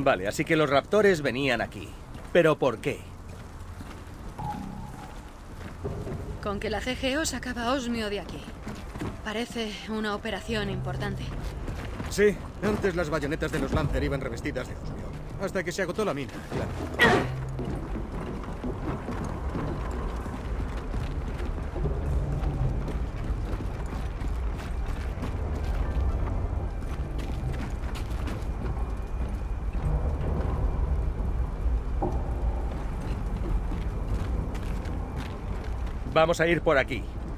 Vale, así que los raptores venían aquí. ¿Pero por qué? Con que la GGO sacaba Osmio de aquí. Parece una operación importante. Sí, antes las bayonetas de los Lancer iban revestidas de osmio. Hasta que se agotó la mina, claro. Vamos a ir por aquí.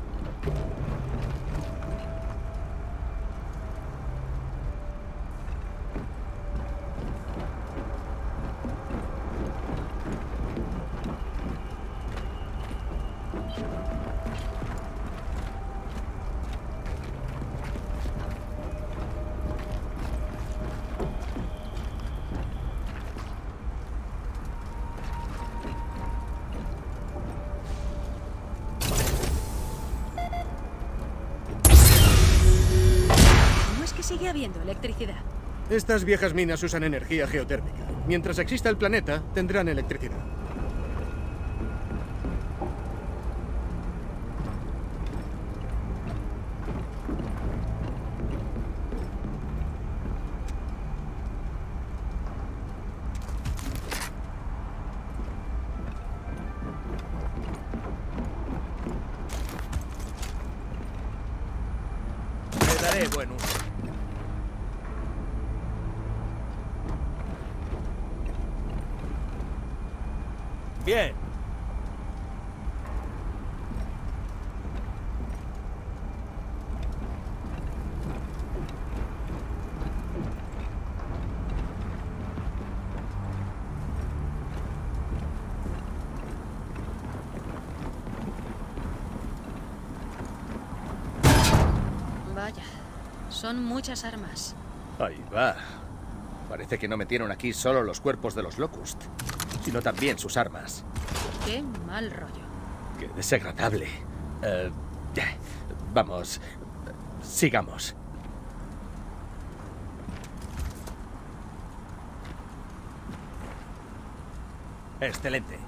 Sigue habiendo electricidad. Estas viejas minas usan energía geotérmica. Mientras exista el planeta, tendrán electricidad. Le daré buen uso. Bien. Vaya, son muchas armas. Ahí va. Parece que no metieron aquí solo los cuerpos de los Locust, sino también sus armas. Qué mal rollo. Qué desagradable. Vamos, sigamos. Excelente.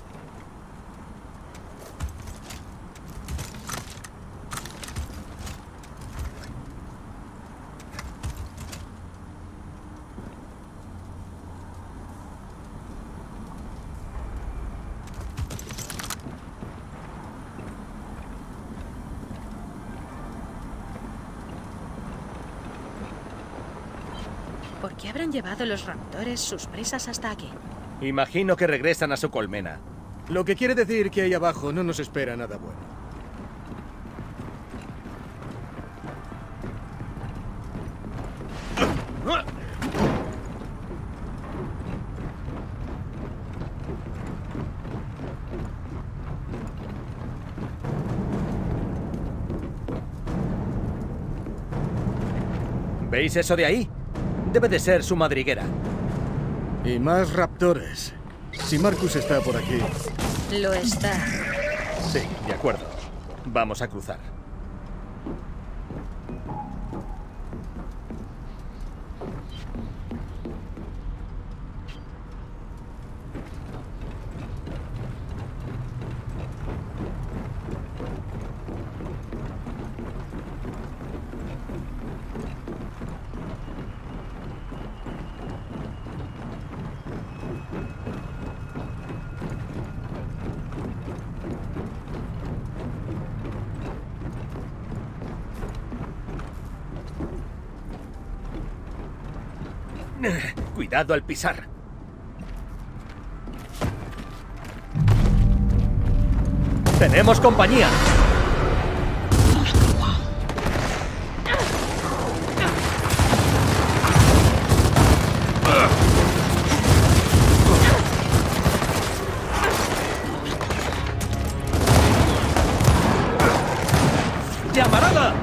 ¿Por qué habrán llevado los raptores sus presas hasta aquí? Imagino que regresan a su colmena. Lo que quiere decir que ahí abajo no nos espera nada bueno. ¿Veis eso de ahí? Debe de ser su madriguera. Y más raptores. Si Marcus está por aquí... Lo está. Sí, de acuerdo. Vamos a cruzar. Cuidado al pisar. ¡Tenemos compañía! ¡Llamarada!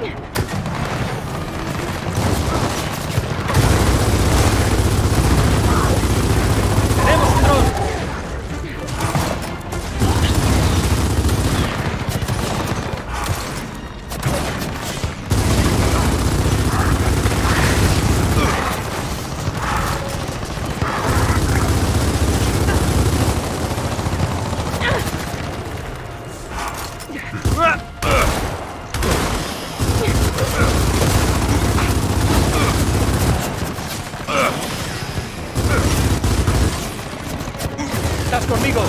¡Estás conmigo!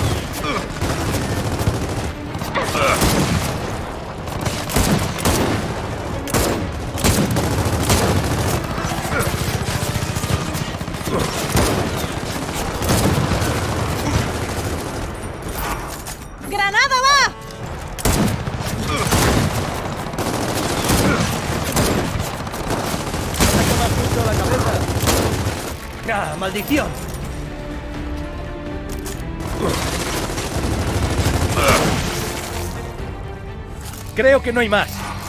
¡Granada va! ¡Ataca más justo a la cabeza! ¡Ah, maldición! Creo que no hay más.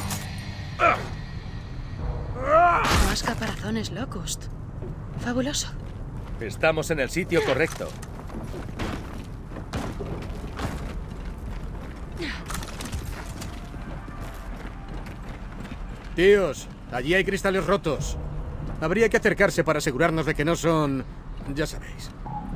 Más caparazones Locust. Fabuloso. Estamos en el sitio correcto. Tíos, allí hay cristales rotos. Habría que acercarse para asegurarnos de que no son... ya sabéis.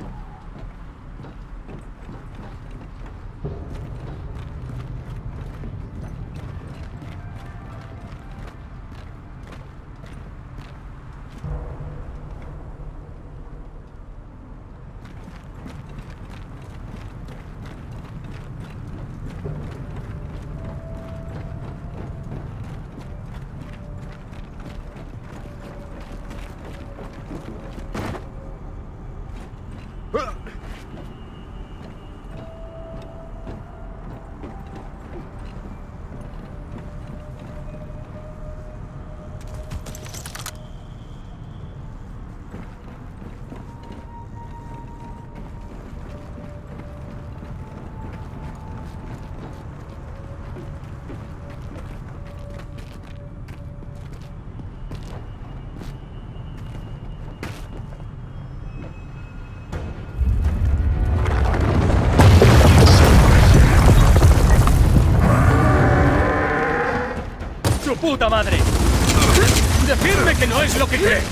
¡Su puta madre! ¡Decidme que no es lo que cree!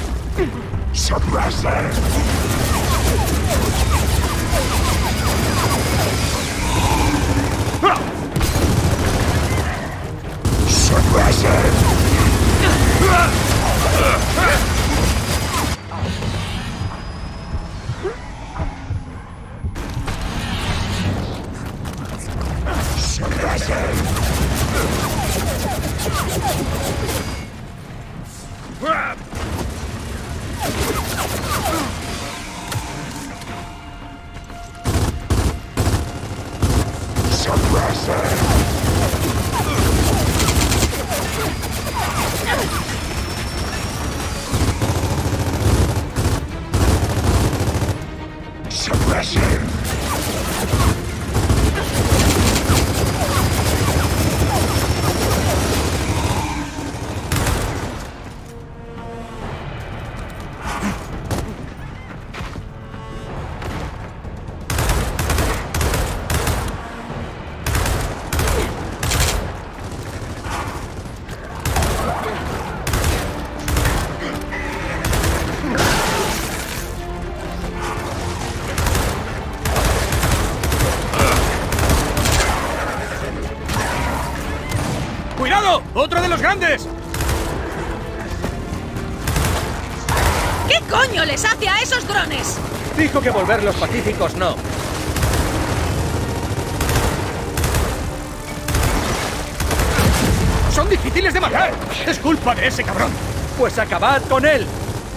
¡Cuidado! ¡Otro de los grandes! ¿Qué coño les hace a esos drones? Dijo que volverlos pacíficos no. ¡Son difíciles de matar! ¡Es culpa de ese cabrón! Pues acabad con él.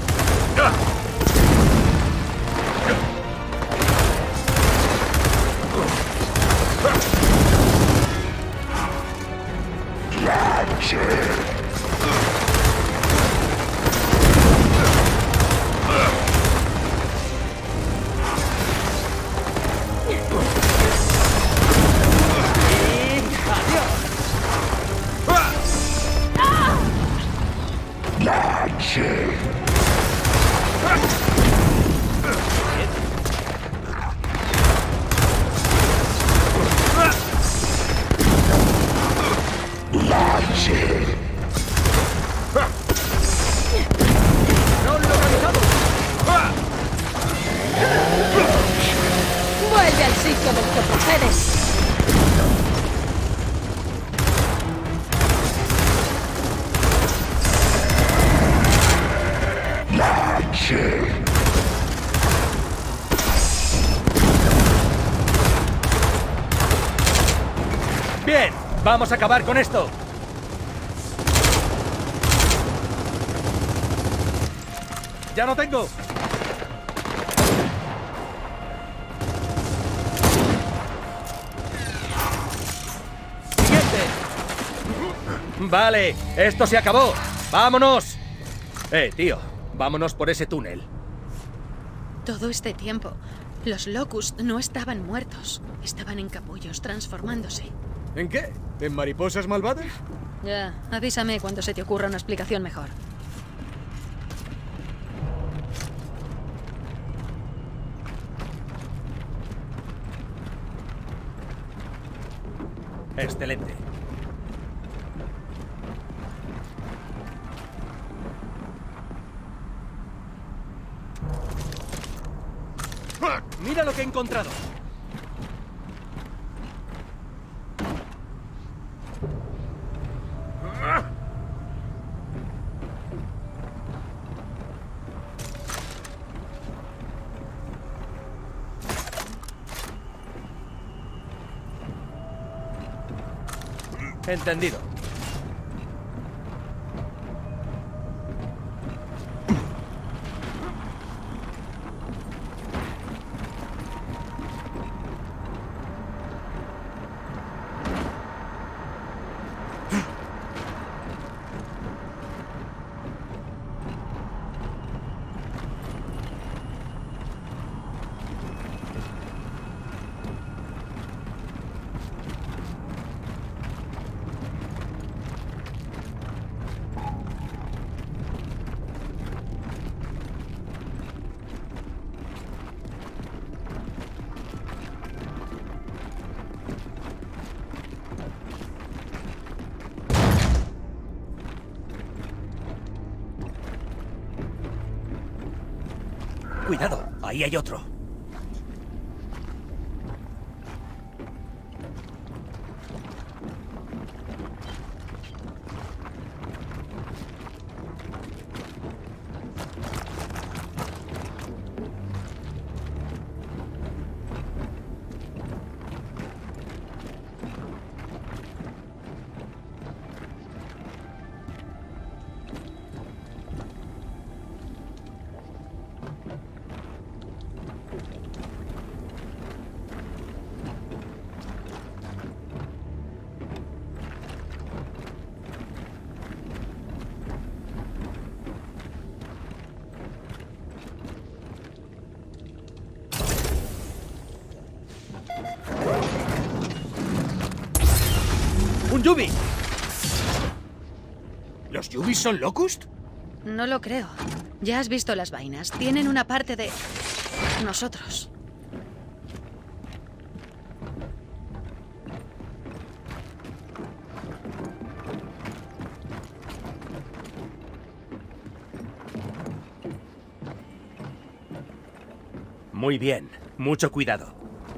¡Vuelve al sitio del que procedes! ¡Vamos a acabar con esto! ¡Ya no tengo! ¡Siguiente! Vale, esto se acabó. ¡Vámonos! Tío, vámonos por ese túnel. Todo este tiempo, los Locust no estaban muertos. Estaban en capullos, transformándose. ¿En qué? ¿En mariposas malvadas? Ya, avísame cuando se te ocurra una explicación mejor. Excelente. ¡Mira lo que he encontrado! Entendido. Cuidado, ahí hay otro. ¡Un Yubi! ¿Los Yubis son Locust? No lo creo. Ya has visto las vainas. Tienen una parte de nosotros. Muy bien. Mucho cuidado.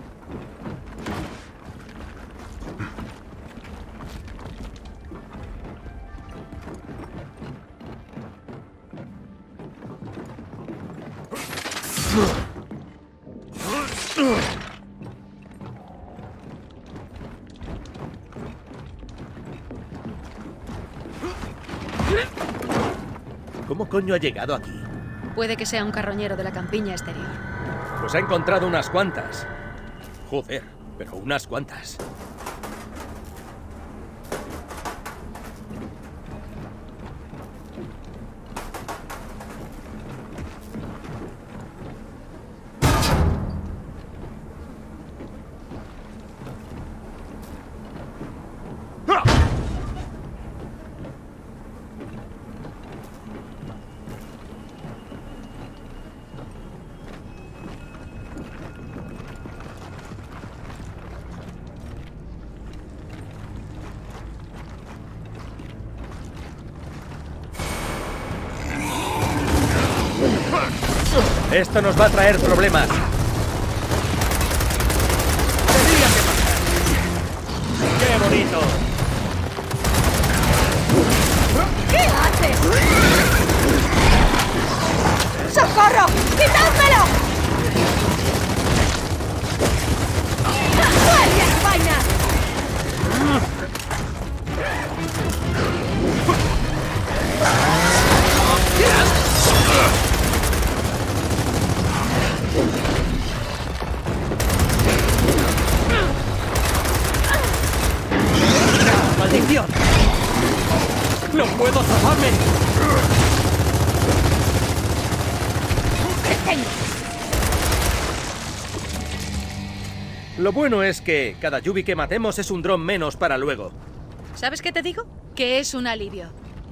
¿Cómo coño ha llegado aquí? Puede que sea un carroñero de la campiña exterior. Pues ha encontrado unas cuantas. Joder, pero unas cuantas. Esto nos va a traer problemas. ¡Tenía que pasar! ¡Qué bonito! ¿Qué haces? ¡Socorro! ¡Quitádmelo! ¡Vaya vainas! puedo zafarme! Lo bueno es que cada Yubi que matemos es un dron menos para luego. ¿Sabes qué te digo? Que es un alivio.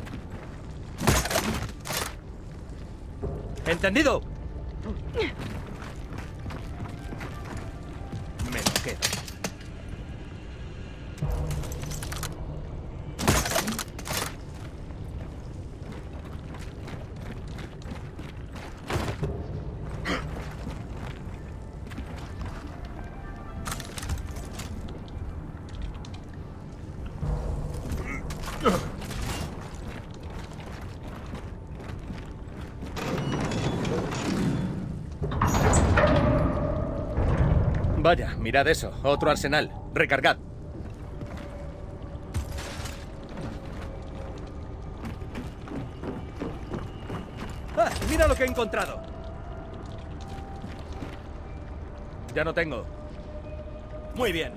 ¿Entendido? Me lo quedo. Vaya, mirad eso. Otro arsenal. Recargad. ¡Ah! ¡Mira lo que he encontrado! Ya no tengo. Muy bien.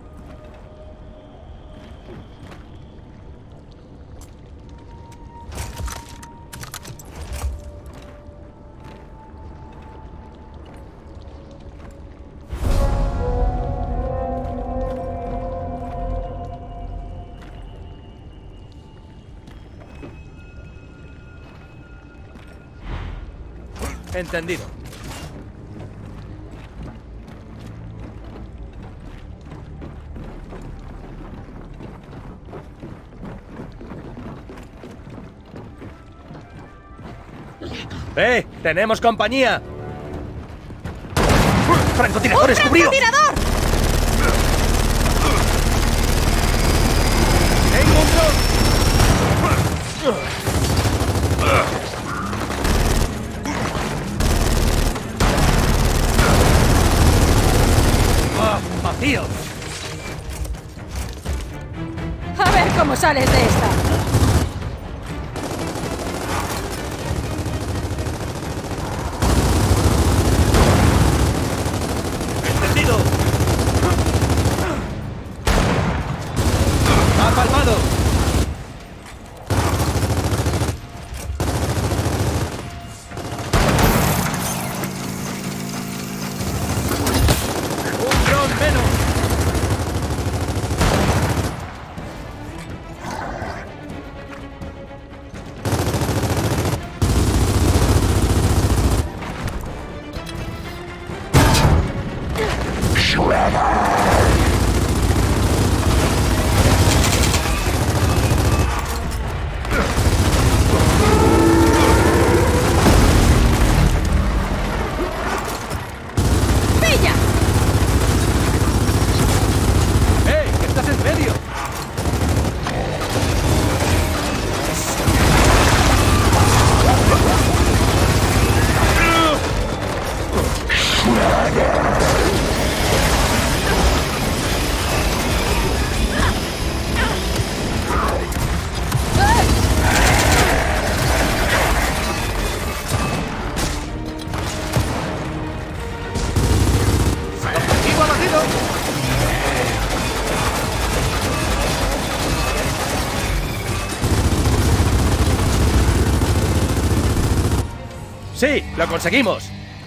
Entendido. ¡Tenemos compañía! ¡Francotiradores, cubrido! ¡Francotirador! ¡Tengo un ¡Vacío! A ver cómo sales de esta. ¡Entendido! ¡Ha palmado! ¡Un dron menos! ¡Pilla! ¡Que estás en medio! ¡Objetivo abatido! ¡Sí! ¡Lo conseguimos!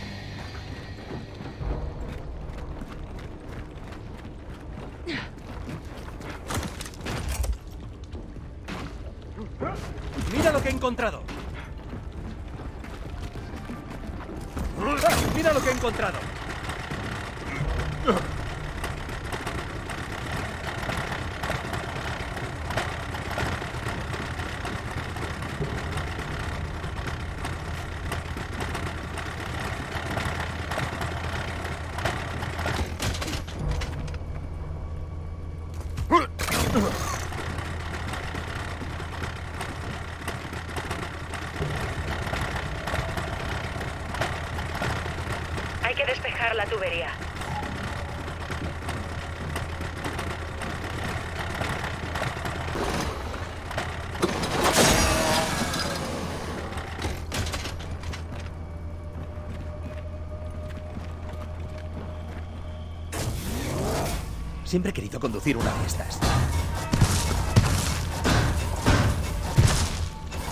¡Mira lo que he encontrado! ¡Ah! ¡Mira lo que he encontrado! Hay que despejar la tubería. Siempre he querido conducir una de estas.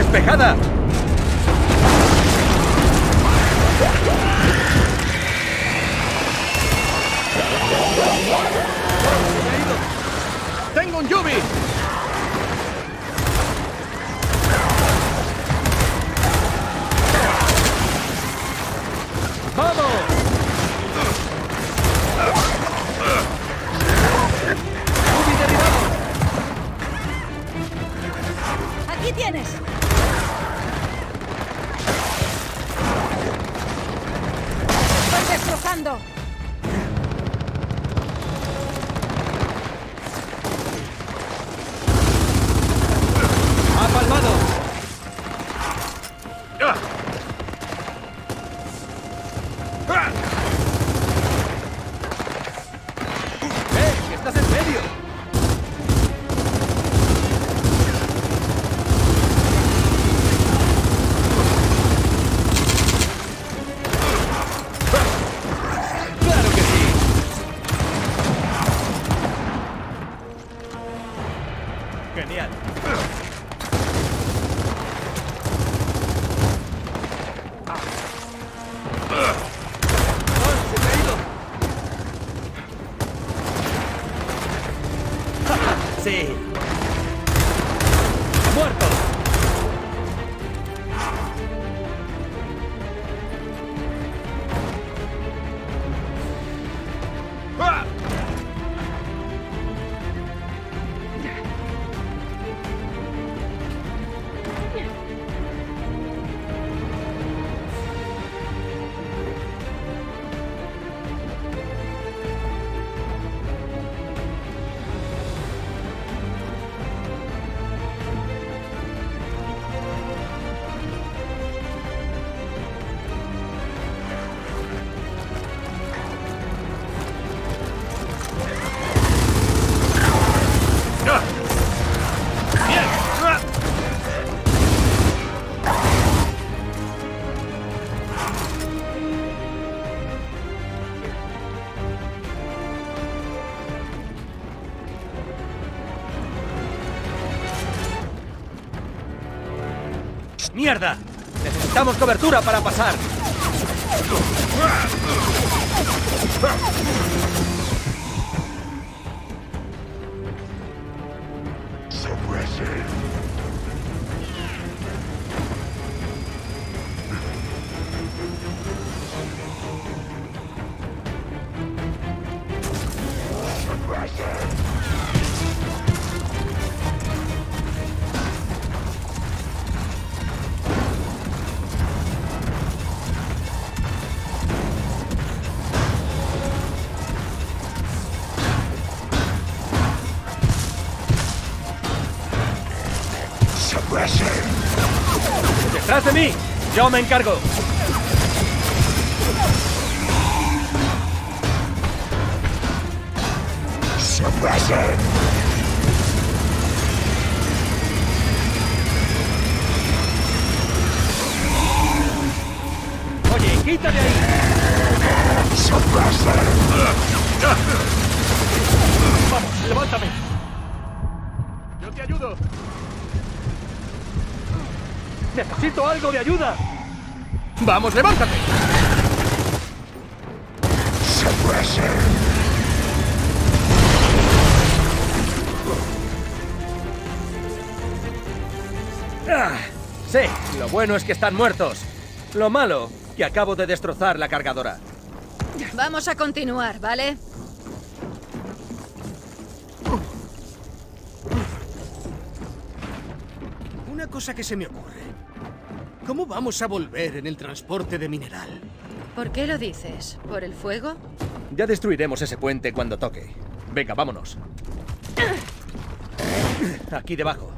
¡Despejada! ¡Tengo un Yubi! ¡Vamos! ¡Yubi derribado! ¡Aquí tienes! ¡Estoy destrozando! ¡Ha palmado! ¡Que estás en medio! ¡Claro que sí! Genial. ¡Sí! ¡Muerto! ¡Mierda! Necesitamos cobertura para pasar. ¡Detrás de mí! ¡Yo me encargo! Oye, quítate ahí. Vamos, levántame. Yo te ayudo. ¡Necesito algo de ayuda! ¡Vamos, levántate! Sí, lo bueno es que están muertos. Lo malo, que acabo de destrozar la cargadora. Vamos a continuar, ¿vale? Una cosa que se me ocurre. ¿Cómo vamos a volver en el transporte de mineral? ¿Por qué lo dices? ¿Por el fuego? Ya destruiremos ese puente cuando toque. Venga, vámonos. Aquí debajo.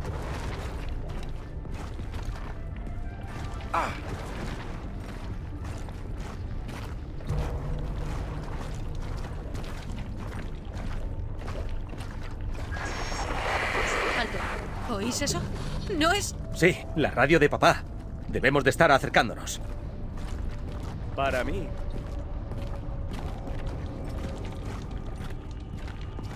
Alto. ¿Oís eso? No es... Sí, la radio de papá. Debemos de estar acercándonos. Para mí.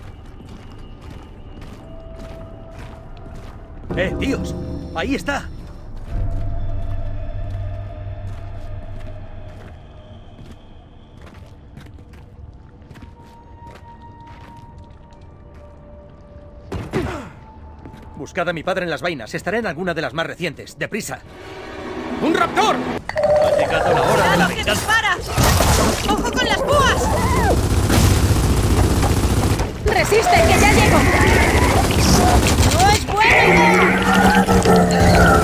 ¡Tíos! ¡Ahí está! Buscad a mi padre en las vainas. Estará en alguna de las más recientes. ¡Deprisa! ¡Un raptor! Ha llegado la hora de la ¡Cuidado, que venganza. dispara! ¡Ojo con las púas! ¡Resiste, que ya llego! ¡No es buena idea!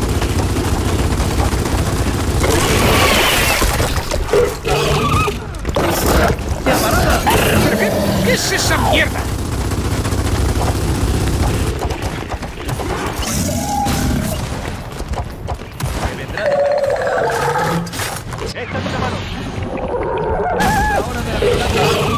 ¡Llamarada! ¿Qué es esa mierda? Me vendrá de... ¡Échame una mano! ¡Es la hora de la venganza!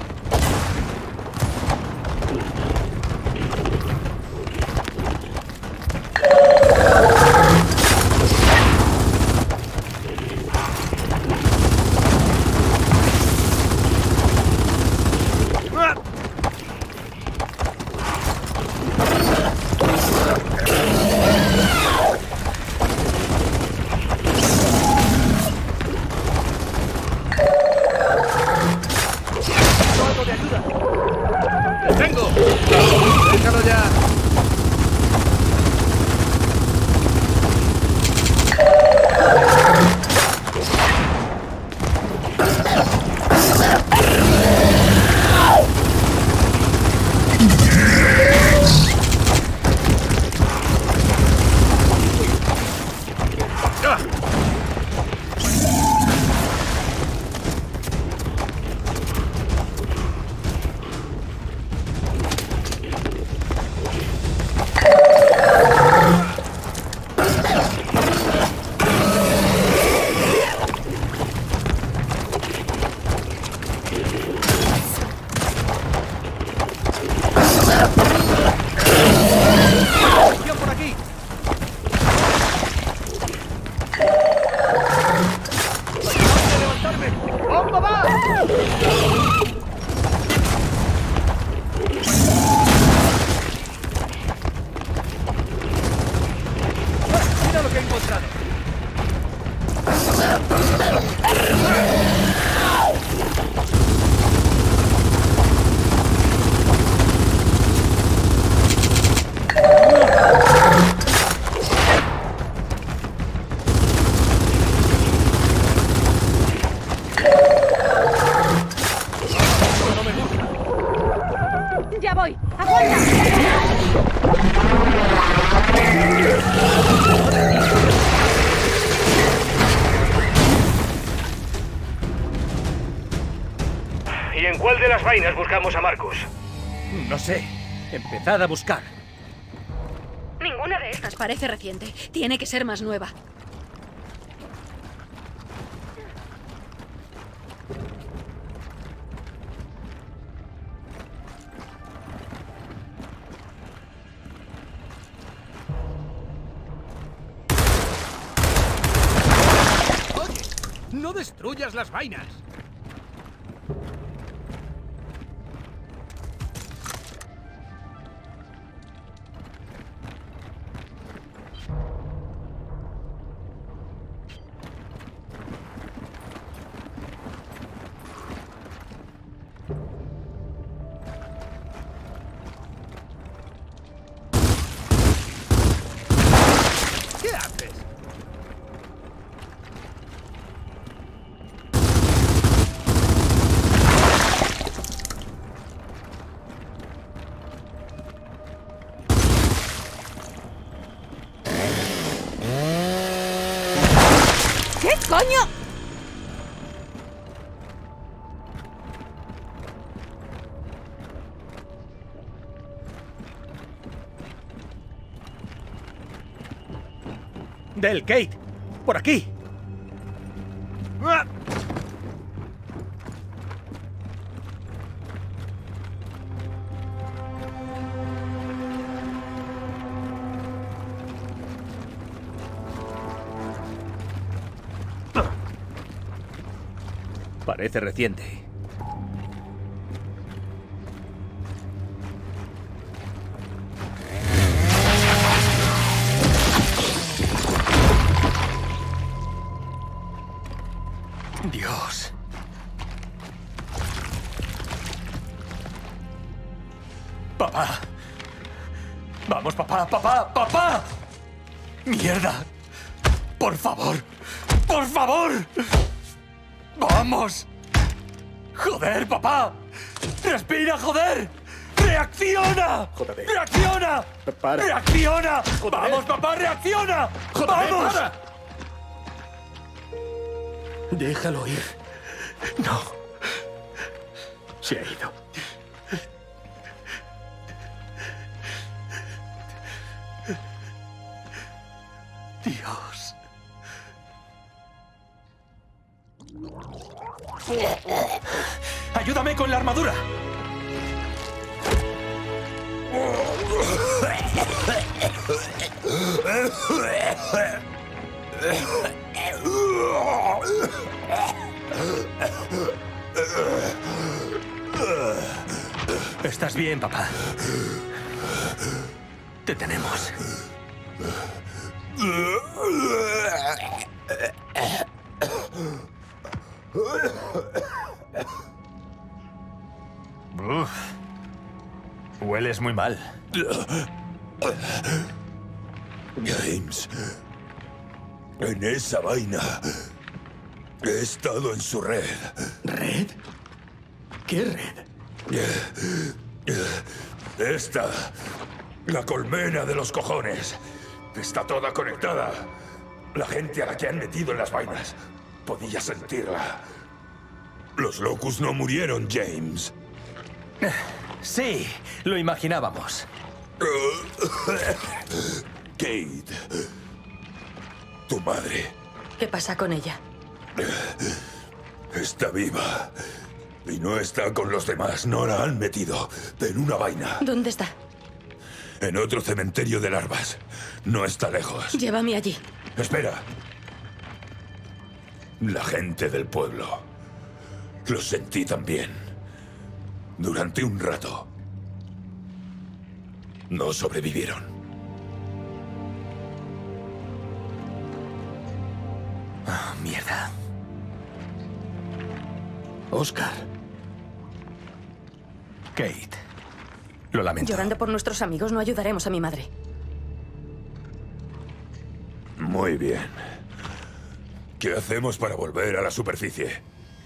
¡Algo de ayuda! ¡Vengo! ¡Déjalo ya! ¡Acción por aquí! ¡Acabo de levantarme! ¡Bomba va! ¡Mira lo que he encontrado! No me gusta. ¡Ya voy! ¡Aguanta! ¿Y en cuál de las vainas buscamos a Marcus? No sé. Empezad a buscar. Ninguna de estas parece reciente. Tiene que ser más nueva. ¡Oye! ¡No destruyas las vainas! ¿Qué haces? ¿Qué coño? Del Kate. Por aquí. ¡Ah! Parece reciente. Dios. Papá. Vamos, papá, papá, papá. ¡Mierda! ¡Por favor! ¡Por favor! ¡Vamos! ¡Joder, papá! ¡Respira, joder! ¡Reacciona! Jódete. ¡Reacciona! Para. ¡Reacciona! Jódete. ¡Vamos, papá, reacciona! Jódete, ¡Vamos! para. Déjalo ir. No. Se ha ido. Dios. ¡Ayúdame con la armadura! ¿Estás bien, papá? Te tenemos. Uf. Hueles muy mal. James, en esa vaina he estado en su red. ¿Red? ¿Qué red? Esta, la colmena de los cojones, está toda conectada. La gente a la que han metido en las vainas podía sentirla. Los Locust no murieron, James. Sí, lo imaginábamos. Kate, tu madre, ¿Qué pasa con ella? está viva. Y no está con los demás. No la han metido en una vaina. ¿Dónde está? En otro cementerio de larvas. No está lejos. Llévame allí. Espera. La gente del pueblo. Lo sentí también. Durante un rato. No sobrevivieron. Oh, mierda. Oscar. Kate. Lo lamento. Llorando por nuestros amigos no ayudaremos a mi madre. Muy bien. ¿Qué hacemos para volver a la superficie?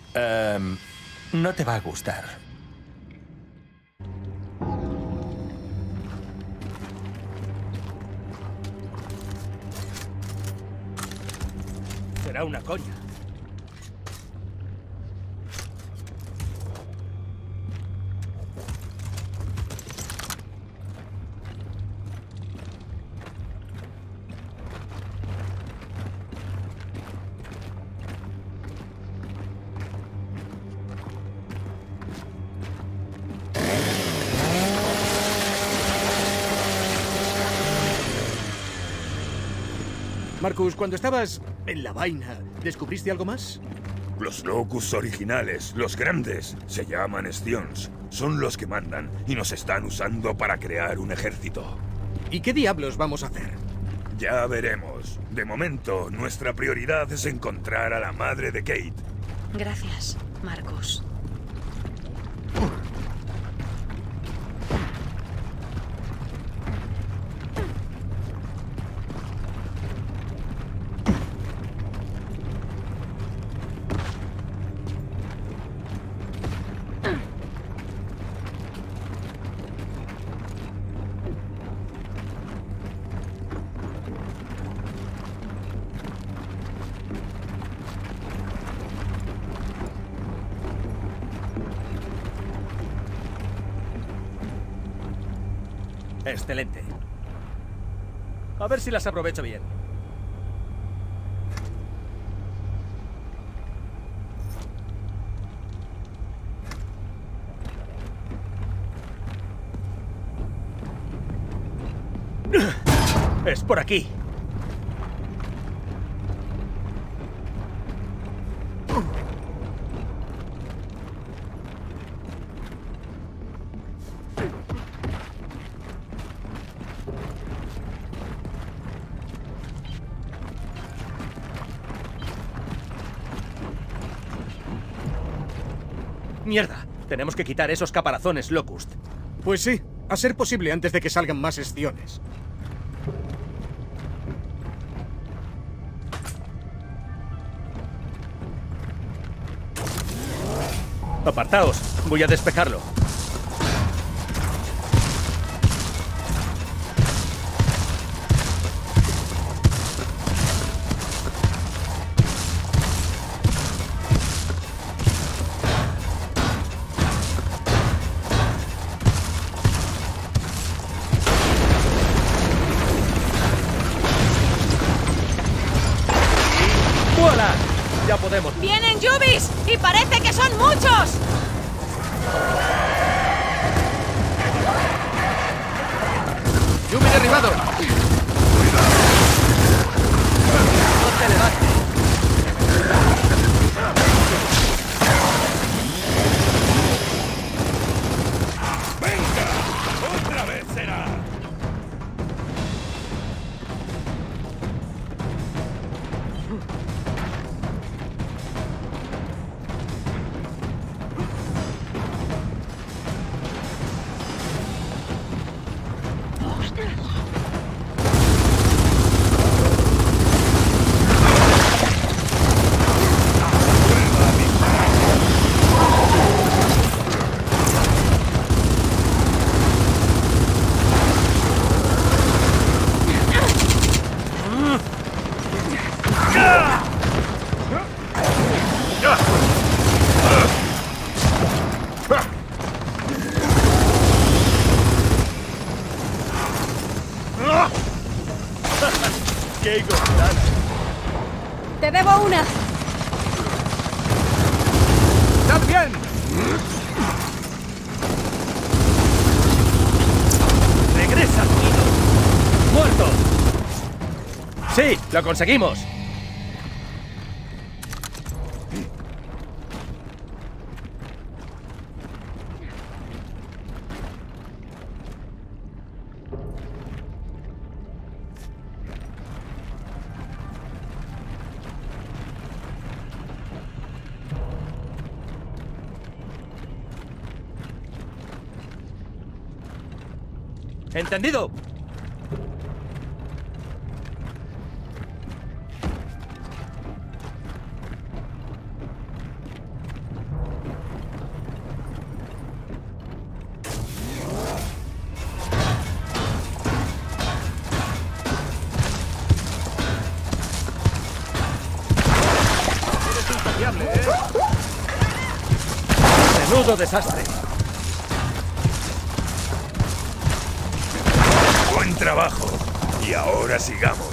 No te va a gustar. Será una coña. Marcus, cuando estabas en la vaina, ¿descubriste algo más? Los Locust originales, los grandes, se llaman Scions. Son los que mandan y nos están usando para crear un ejército. ¿Y qué diablos vamos a hacer? Ya veremos. De momento, nuestra prioridad es encontrar a la madre de Kate. Gracias, Marcus. Excelente. A ver si las aprovecho bien. Es por aquí. Mierda, tenemos que quitar esos caparazones Locust. Pues sí, A ser posible antes de que salgan más esciones. Apartaos, voy a despejarlo. ¡Vuela! Ya podemos. ¡Vienen Yubis! ¡Y parece que son muchos! ¡Yubi derribado! ¡No te levantes! ¡Venga! ¡Otra vez será! ¡Qué gozada! ¡Te debo una! ¡Estad bien! ¡Regresa, Guido! ¡Muerto! ¡Sí! ¡Lo conseguimos! ¿Entendido? Eres inconfiable, ¿eh? Menudo desastre. Buen trabajo. Y ahora sigamos.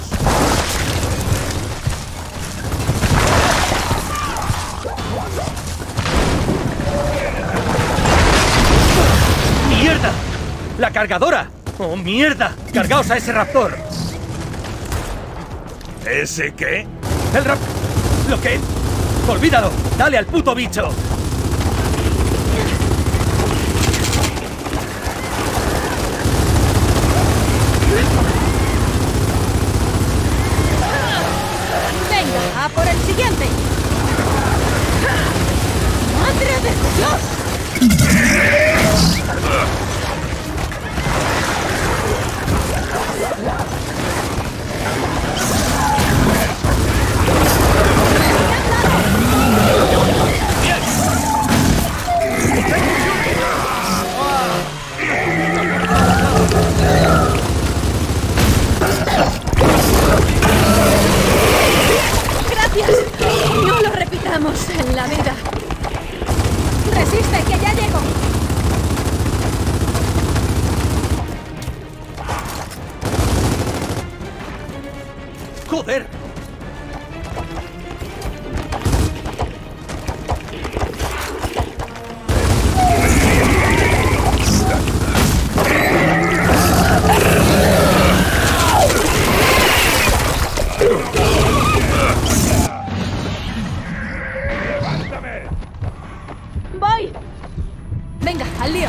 ¡Mierda! ¡La cargadora! ¡Oh, mierda! ¡Cargaos a ese raptor! ¿Ese qué? ¡El rap... ¿Lo qué? ¡Olvídalo! ¡Dale al puto bicho! ¡Venga, a por el siguiente! ¡Madre de Dios! ¡Gracias! No lo repitamos en la vida. ¡Resiste, que ya llego! ¡Joder! ¡Voy! Venga, al lío.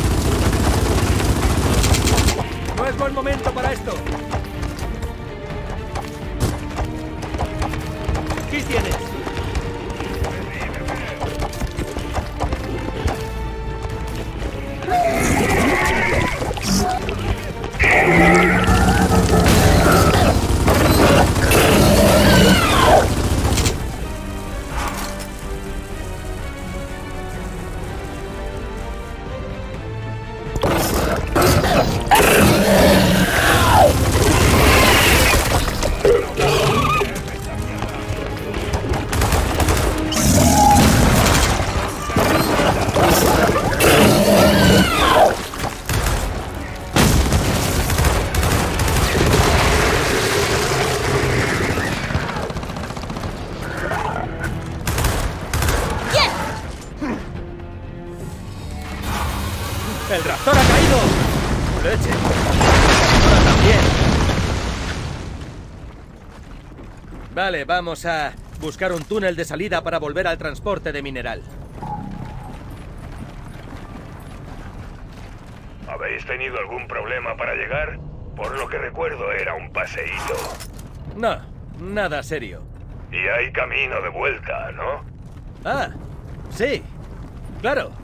No es buen momento para esto. Aquí tienes. ¡El raptor ha caído! ¡Leche! ¡Ahora también! Vale, vamos a buscar un túnel de salida para volver al transporte de mineral. ¿Habéis tenido algún problema para llegar? Por lo que recuerdo era un paseíto. No, nada serio. Y hay camino de vuelta, ¿no? Ah, sí, claro.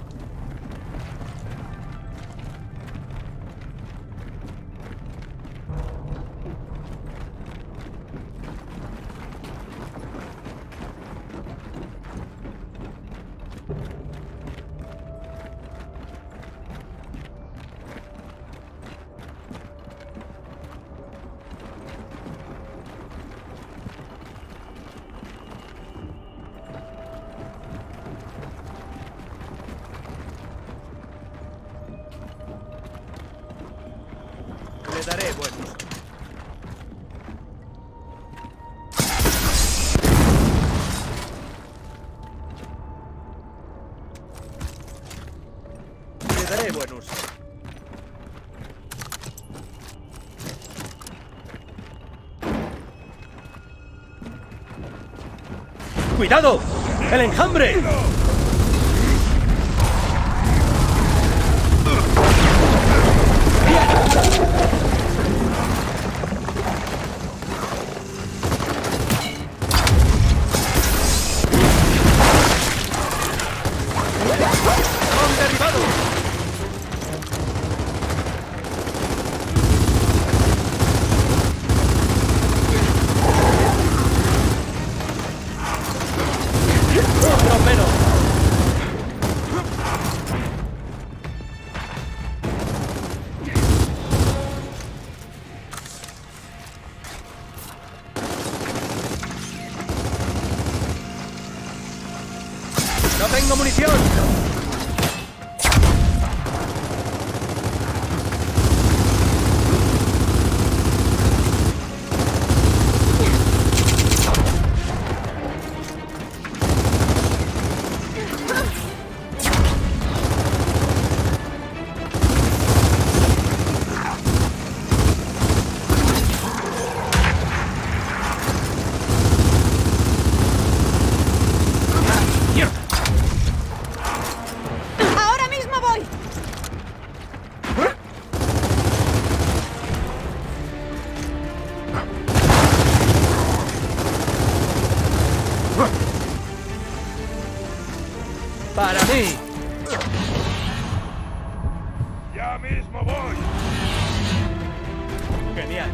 Le daré buenos. Le daré buenos. ¡Cuidado! ¡El enjambre! ¡Otro menos! ¡No tengo munición! ¡Ahora mismo voy! ¡Para mí! ¡Ya mismo voy! Genial.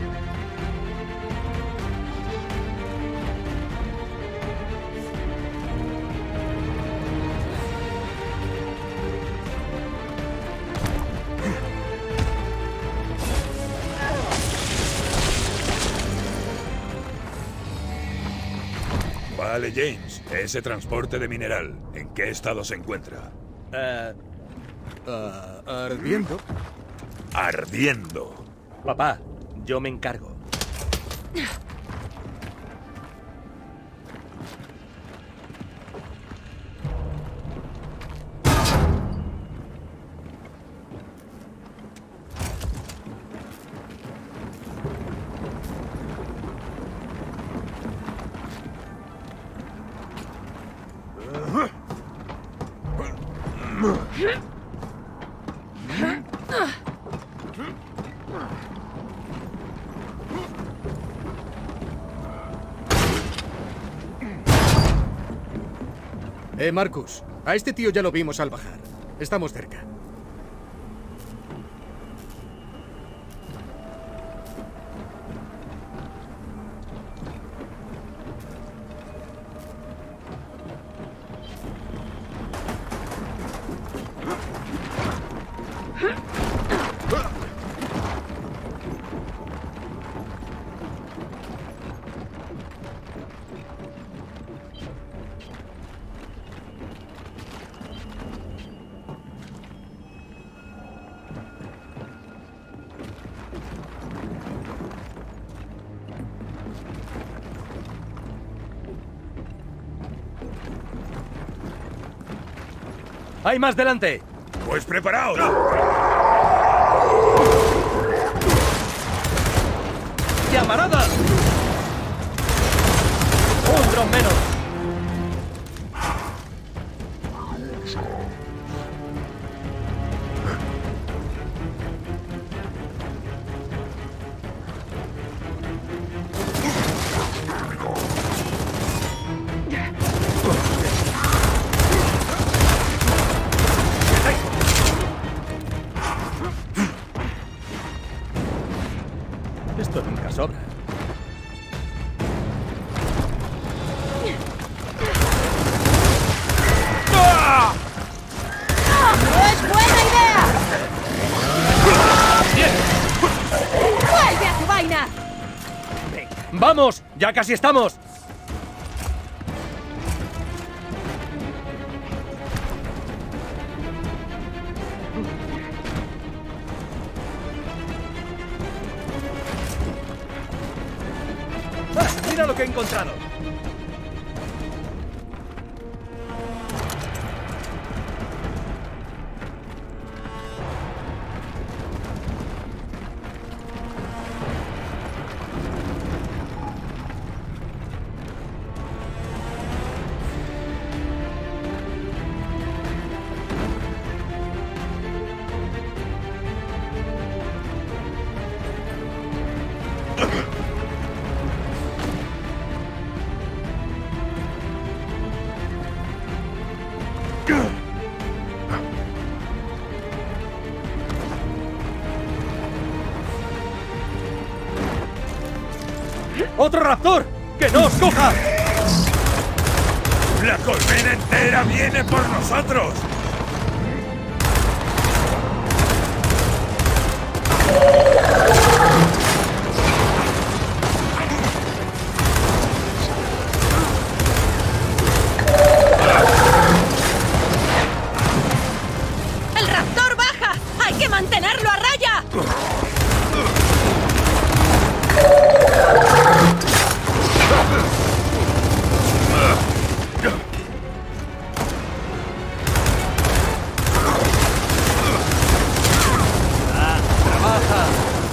Vale, James. Ese transporte de mineral, ¿en qué estado se encuentra? Ardiendo. Ardiendo. Papá, yo me encargo. Marcus, a este tío ya lo vimos al bajar. Estamos cerca. ¡Hay más delante! Pues preparaos. ¡Llamarada! ¡Un dron menos! Esto nunca sobra. ¡No es buena idea! ¡Vuelve a tu vaina! ¡Vamos! ¡Ya casi estamos! ¡Ah! ¡Mira lo que he encontrado! ¡Otro raptor! ¡Que no os coja! ¡La colmena entera viene por nosotros! ¡El raptor baja! ¡Hay que mantenerlo a raya! ¡Trabaja!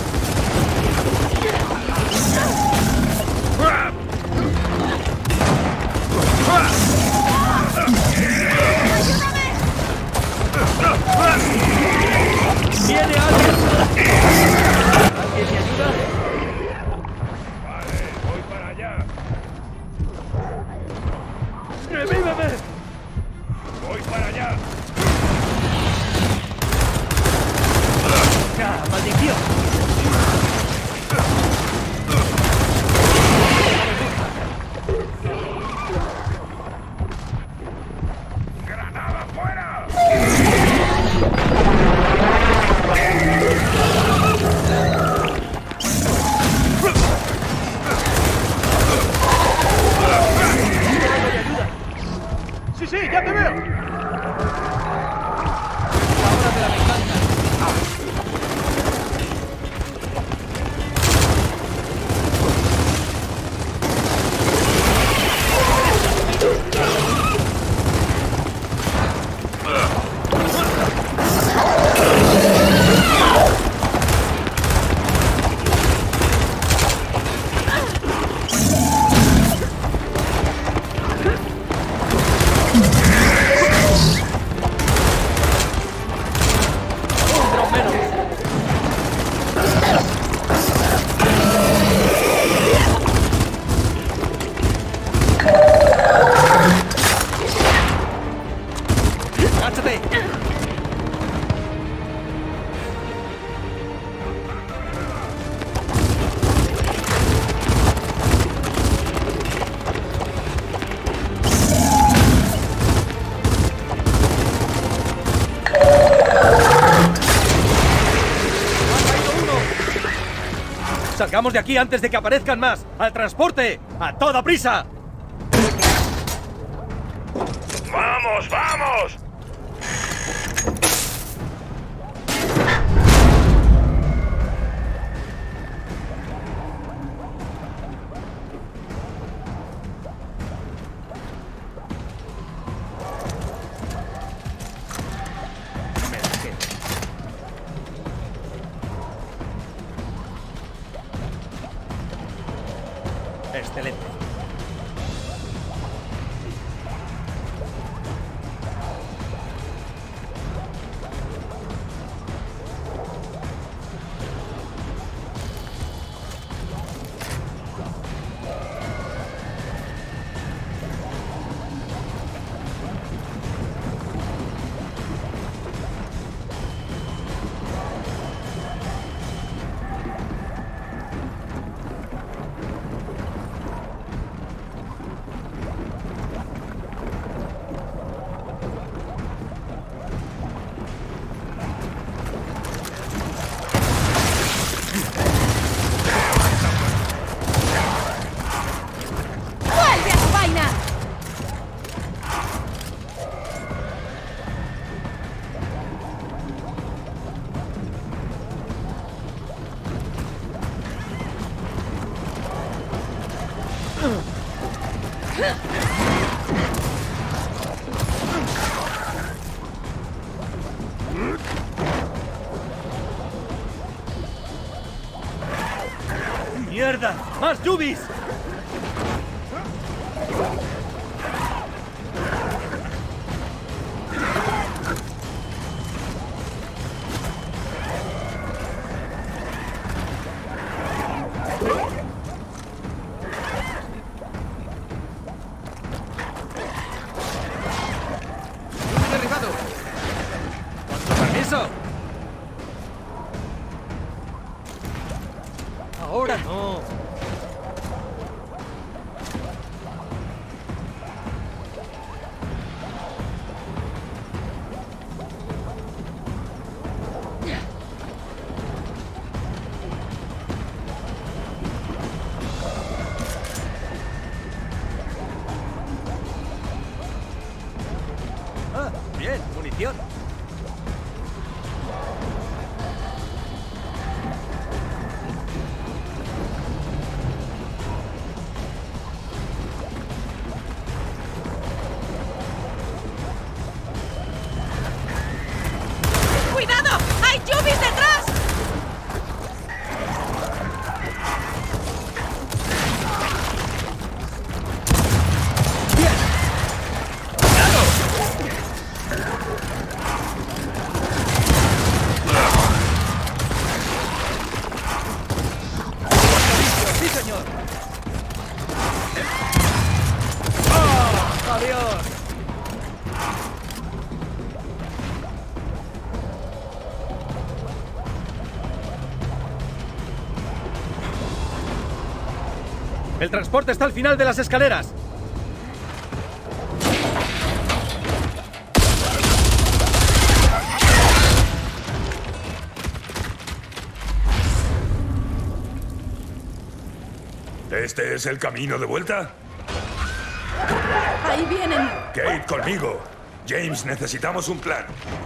Salgamos de aquí antes de que aparezcan más. ¡Al transporte! ¡A toda prisa! ¡Vamos, vamos! Excelente. ¡Vuelve a tu vaina! ¡Mierda! ¡Más Yubis! ¡Derribado! ¡Con tu permiso! ¡Ahora no! Ah, bien, munición. ¡Cuidado! ¡Hay Yubis detrás! ¡Sí, señor! ¡Oh, adiós! El transporte está al final de las escaleras. ¿Este es el camino de vuelta? Ahí vienen. Kate, conmigo. James, necesitamos un plan.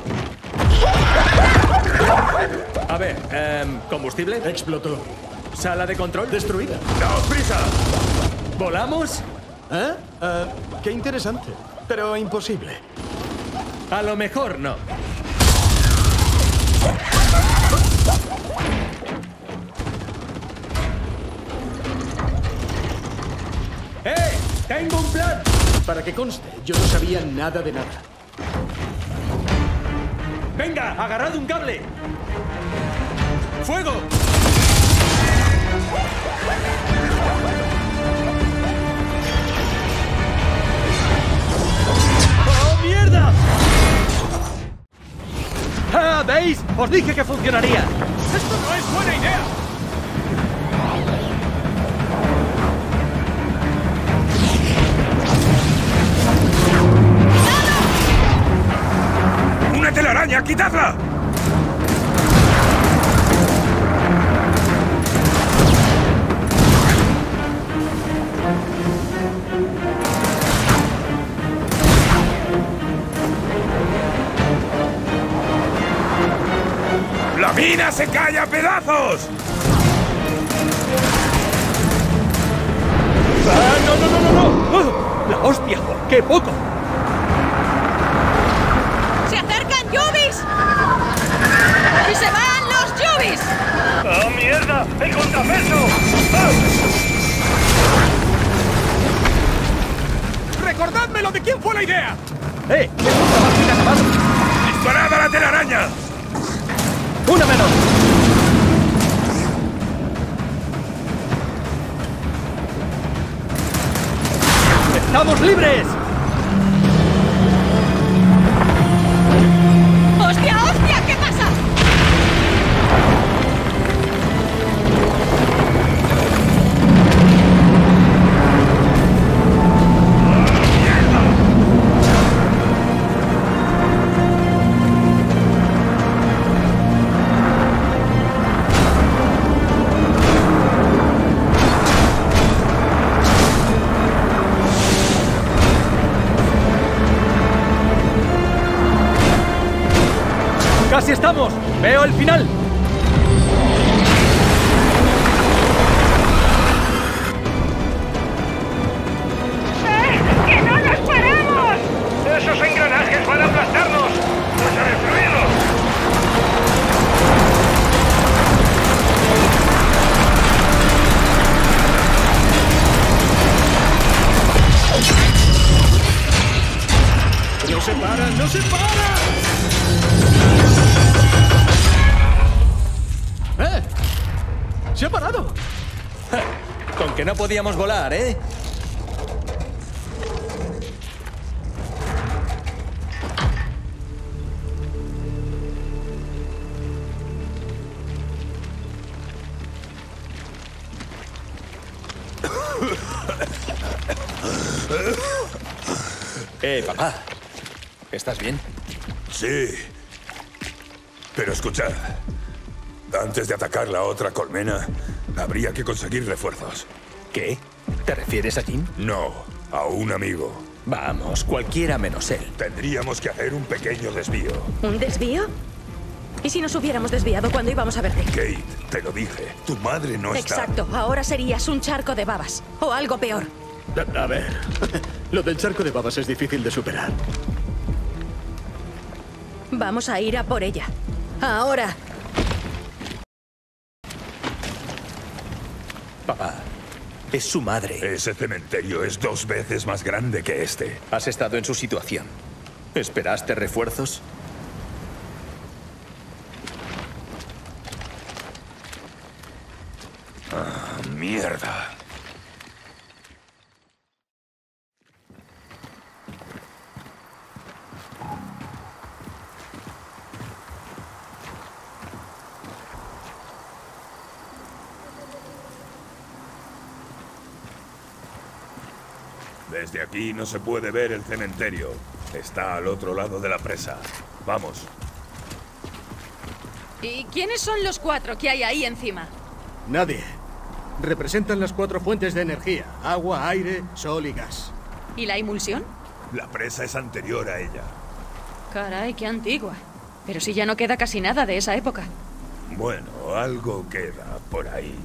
A ver, ¿combustible? Explotó. ¿Sala de control? Destruida. ¡Daos prisa! ¿Volamos? ¿Eh? Qué interesante. Pero imposible. A lo mejor no. ¡Eh! ¡Tengo un plan! Para que conste, yo no sabía nada de nada. ¡Venga! ¡Agarrad un cable! ¡Fuego! ¡Oh, mierda! ¡Ah, veis! ¡Os dije que funcionaría! ¡Esto no es buena idea! ¡Una telaraña! ¡Quitadla! se cae a pedazos! ¡Ah, no, no, no, no, no! ¡Oh! ¡La hostia! ¡Qué poco! ¡Se acercan Yubis! ¡Y se van los Yubis! ¡Oh, mierda! ¡El contrapeso! ¡Ah! ¡Recordádmelo de quién fue la idea! ¡Eh! ¡Es más! ¡Disparad a la telaraña! ¡Una menos! ¡Estamos libres! ¡Hostia, hostia! ¿Qué pasa? ¡Casi estamos! ¡Veo el final! ¡Que no nos paramos! ¡Esos engranajes van a aplastarnos! ¡Vas a destruirlos! ¡No se para! ¡No se para! ¡Se ha parado! Con que no podíamos volar, ¿eh? Papá. ¿Estás bien? Sí. Pero escuchad. Antes de atacar la otra colmena, habría que conseguir refuerzos. ¿Qué? ¿Te refieres a Jim? No, a un amigo. Vamos, cualquiera menos él. Tendríamos que hacer un pequeño desvío. ¿Un desvío? ¿Y si nos hubiéramos desviado cuando íbamos a verte? Kate, te lo dije. Tu madre no está... Exacto, ahora serías un charco de babas. O algo peor. A ver, lo del charco de babas es difícil de superar. Vamos a ir a por ella. Ahora. Papá, es su madre. Ese cementerio es 2 veces más grande que este. Has estado en su situación. ¿Esperaste refuerzos? Ah, mierda. Desde aquí no se puede ver el cementerio. Está al otro lado de la presa. Vamos. ¿Y quiénes son los 4 que hay ahí encima? Nadie. Representan las 4 fuentes de energía. Agua, aire, sol y gas. ¿Y la emulsión? La presa es anterior a ella. Caray, qué antigua. Pero si ya no queda casi nada de esa época. Bueno, algo queda por ahí.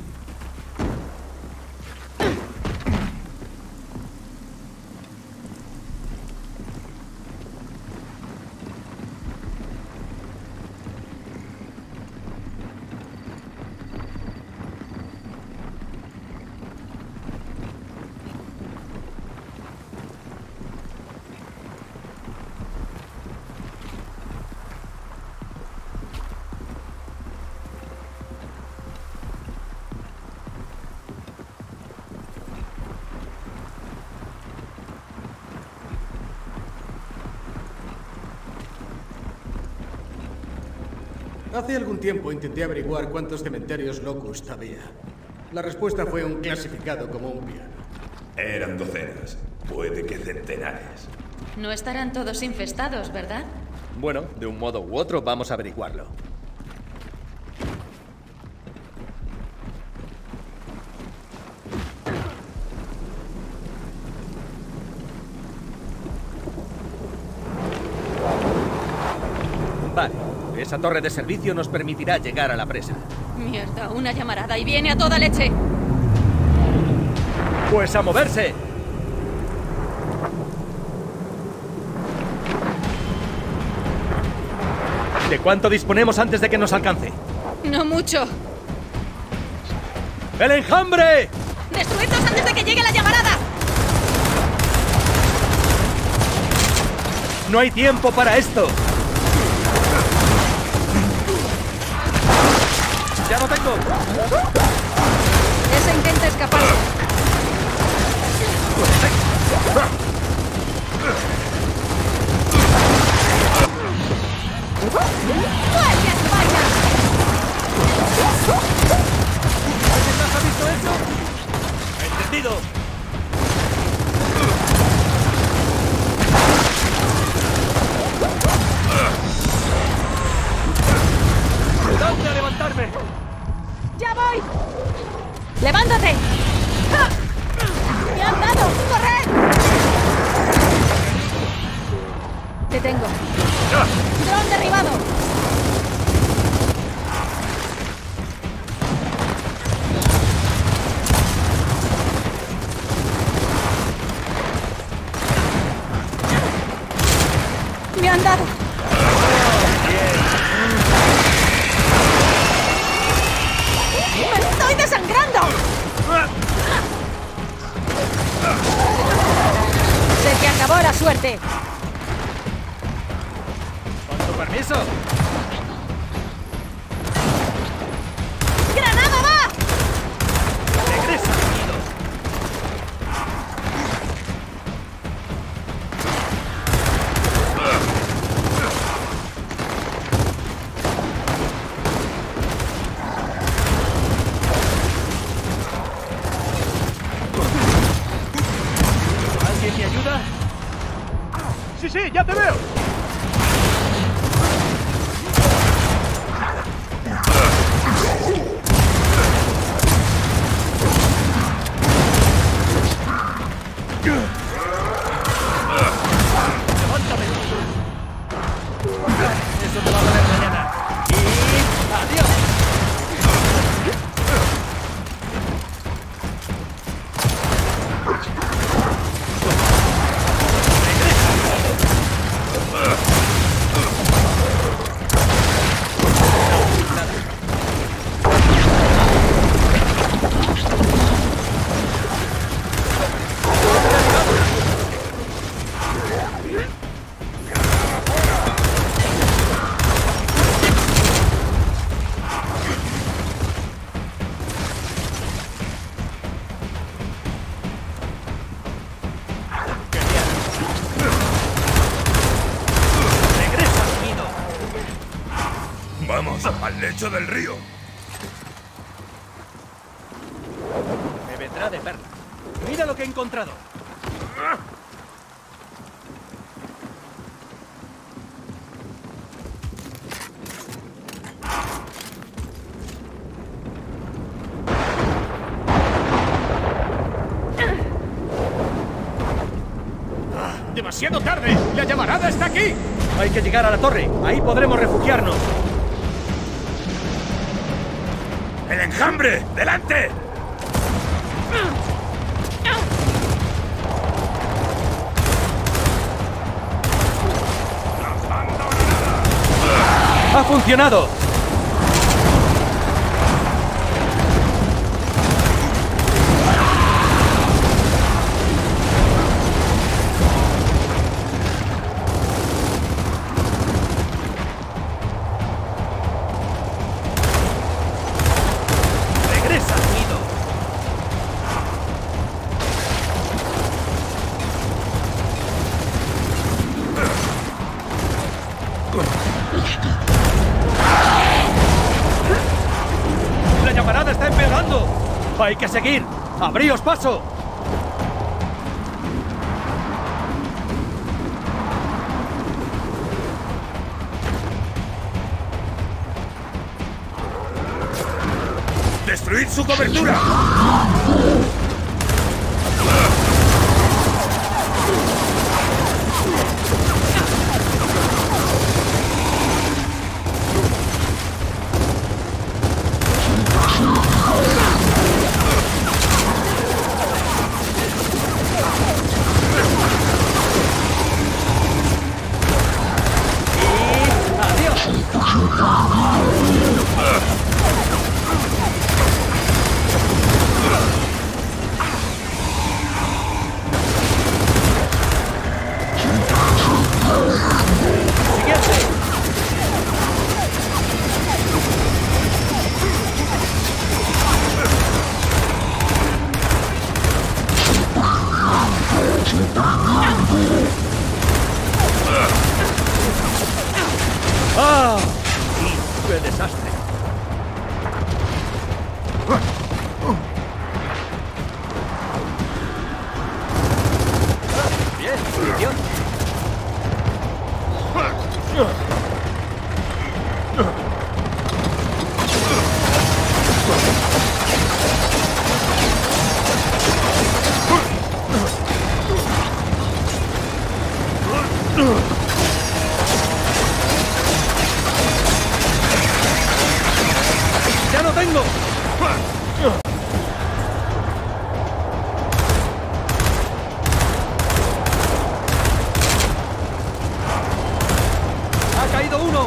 Hace algún tiempo intenté averiguar cuántos cementerios Locust había. La respuesta fue un clasificado como un piano. Eran docenas, puede que centenares. No estarán todos infestados, ¿verdad? Bueno, de un modo u otro vamos a averiguarlo. Vale, Esa torre de servicio nos permitirá llegar a la presa. Mierda, una llamarada y viene a toda leche. ¡Pues a moverse! ¿De cuánto disponemos antes de que nos alcance? No mucho. ¡El enjambre! ¡Destruidlos antes de que llegue la llamarada! ¡No hay tiempo para esto! ¡Ya lo tengo! Ese intenta escapar. ¡Vaya, vaya! ¿Alguien más ha visto eso? ¡Entendido! ¡Ayudadme a levantarme! ¡Ya voy! ¡Levántate! ¡Ja! ¡Me han dado! ¡Corred! Te tengo. ¡Dron derribado! ¡Me han dado! ¡Me estoy desangrando! ¡Se te acabó la suerte! ¡Con tu permiso! ¡Granada va! ¡Regresa, seguido! ¿Alguien me ayuda? ¡Sí, sí! ¡Ya te veo! ¡Levántame! Eso te va a valer mañana. ¡Y adiós! ¡Regresa, seguido! Vamos, al lecho del río. Me vendrá de perla. ¡Mira lo que he encontrado! ¡Demasiado tarde! ¡La llamarada está aquí! Hay que llegar a la torre. Ahí podremos refugiarnos. ¡El enjambre! ¡Delante! ¡Ha funcionado! ¡Regresa, Guido! ¡La llamarada está empeorando! ¡Hay que seguir! ¡Abríos paso! ¡Destruid su cobertura! ¡Ah! ¡Qué desastre! Bien, munición. ¡Ya no tengo! ¡Ha caído uno!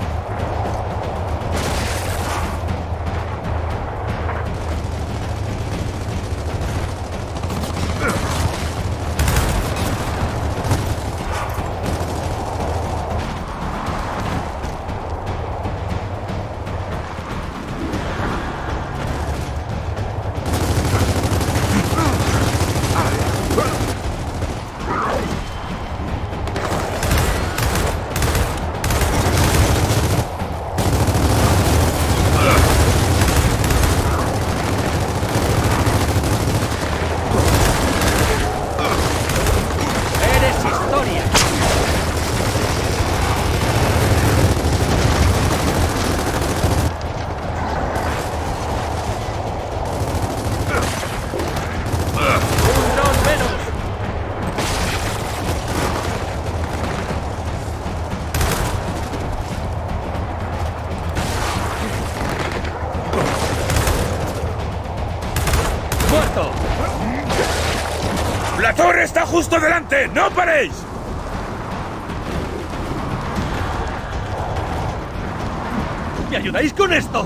¡Muerto! ¡La torre está justo delante! ¡No paréis! ¿Me ayudáis con esto?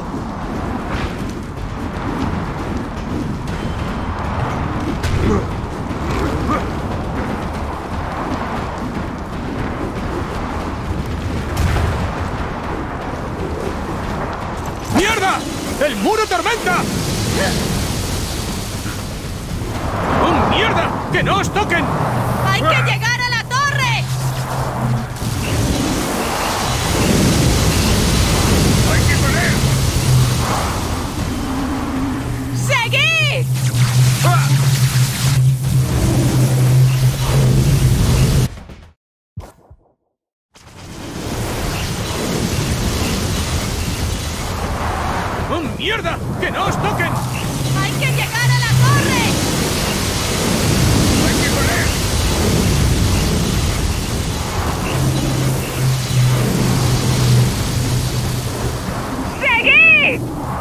¡Mierda! ¡El muro tormenta! ¡Oh, mierda! ¡Que no os toquen! ¡Hay que llegar a la torre! ¡Hay que correr! ¡Seguid! ¡Oh, mierda! ¡Que no os toquen! ¡Hay que llegar a la torre! ¡Hay que correr! ¡Seguid!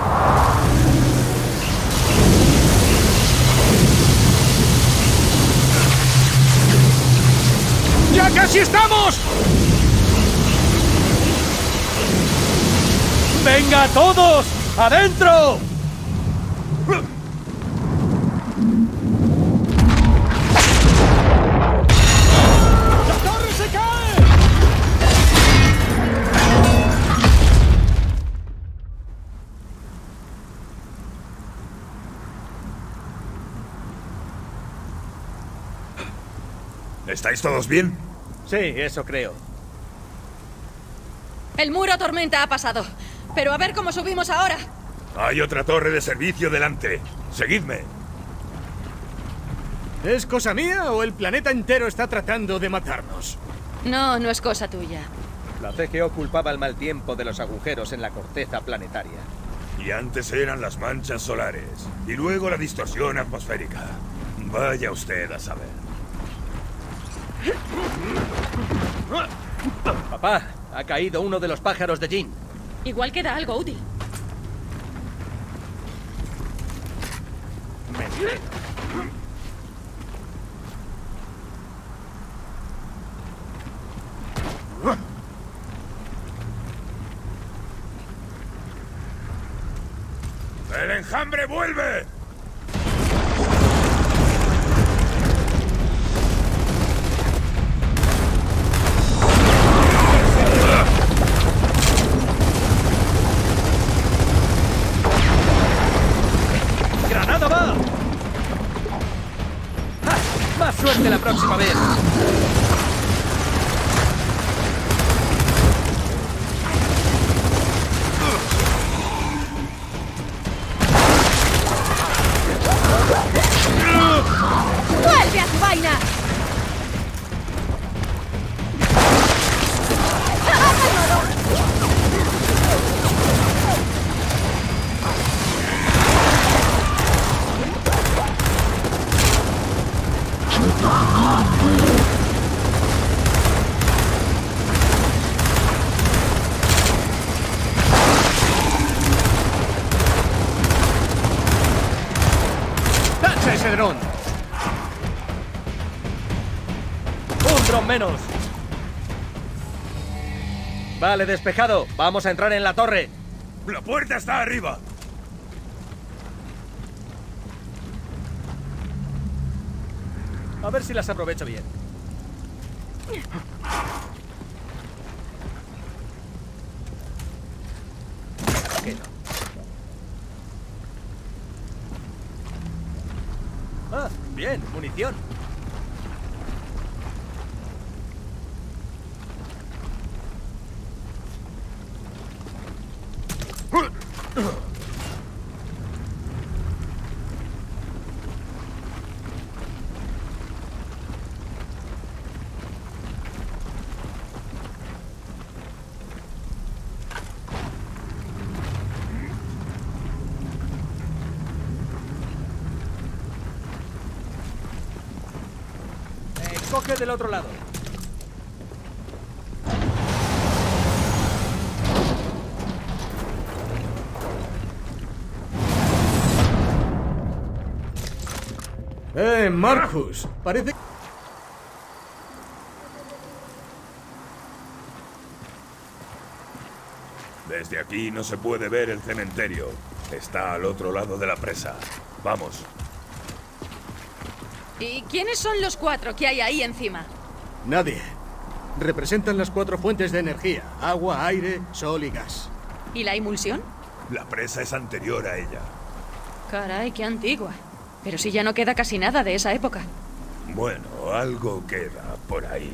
¡Ya casi estamos! ¡Venga, todos! ¡Adentro! ¡La torre se cae! ¿Estáis todos bien? Sí, eso creo. El muro tormenta ha pasado. Pero a ver cómo subimos ahora. Hay otra torre de servicio delante. Seguidme. ¿Es cosa mía o el planeta entero está tratando de matarnos? No, no es cosa tuya. La CGO culpaba el mal tiempo de los agujeros en la corteza planetaria. Y antes eran las manchas solares. Y luego la distorsión atmosférica. Vaya usted a saber. Papá, ha caído uno de los pájaros de Jin. Igual queda algo útil. ¡El enjambre vuelve! ¡Granada va! ¡Ah! ¡Más suerte la próxima vez! ¡Tacha ese dron! ¡Un dron menos! Vale, despejado. Vamos a entrar en la torre. ¡La puerta está arriba! A ver si las aprovecho bien. ¿Qué no? Ah, bien, munición. Coge del otro lado. Marcus, parece... Desde aquí no se puede ver el cementerio. Está al otro lado de la presa. Vamos. ¿Y quiénes son los 4 que hay ahí encima? Nadie. Representan las 4 fuentes de energía. Agua, aire, sol y gas. ¿Y la emulsión? La presa es anterior a ella. Caray, qué antigua. Pero si ya no queda casi nada de esa época. Bueno, algo queda por ahí.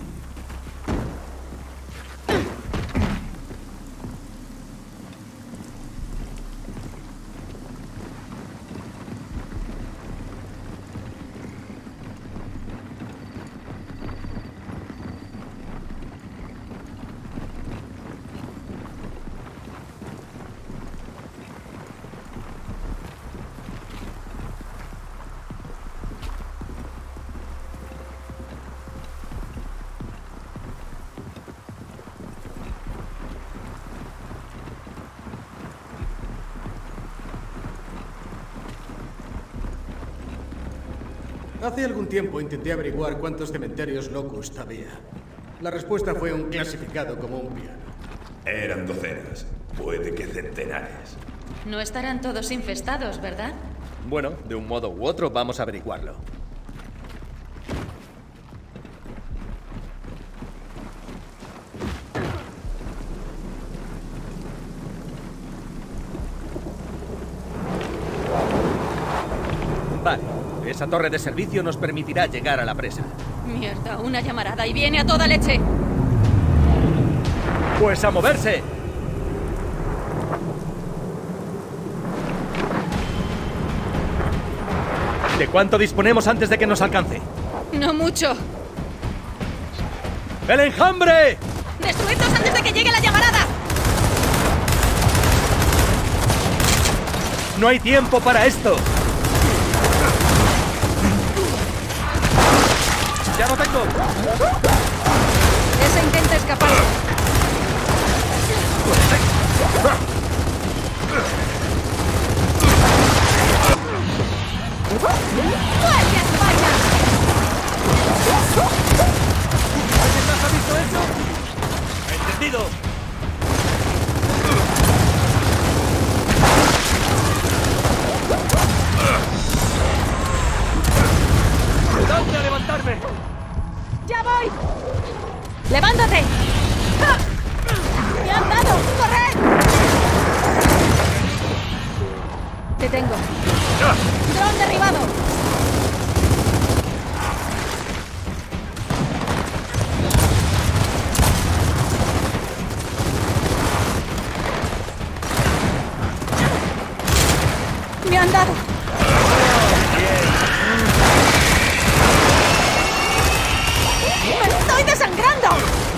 Hace algún tiempo intenté averiguar cuántos cementerios Locust había. La respuesta fue un clasificado como un piano. Eran docenas, puede que centenares. No estarán todos infestados, ¿verdad? Bueno, de un modo u otro vamos a averiguarlo. Vale, esa torre de servicio nos permitirá llegar a la presa. Mierda, una llamarada y viene a toda leche. ¡Pues a moverse! ¿De cuánto disponemos antes de que nos alcance? No mucho. ¡El enjambre! ¡Destruidlos antes de que llegue la llamarada! ¡No hay tiempo para esto! ¡Ya lo tengo! Ese intenta escapar. ¿Alguien más ha visto eso? ¡Entendido! ¡Ayudadme a levantarme! ¡Ya voy! ¡Levántate! ¡Ja! ¡Me han dado! ¡Corred! Te tengo. ¡Dron derribado! ¡Me han dado! ¡Me estoy desangrando!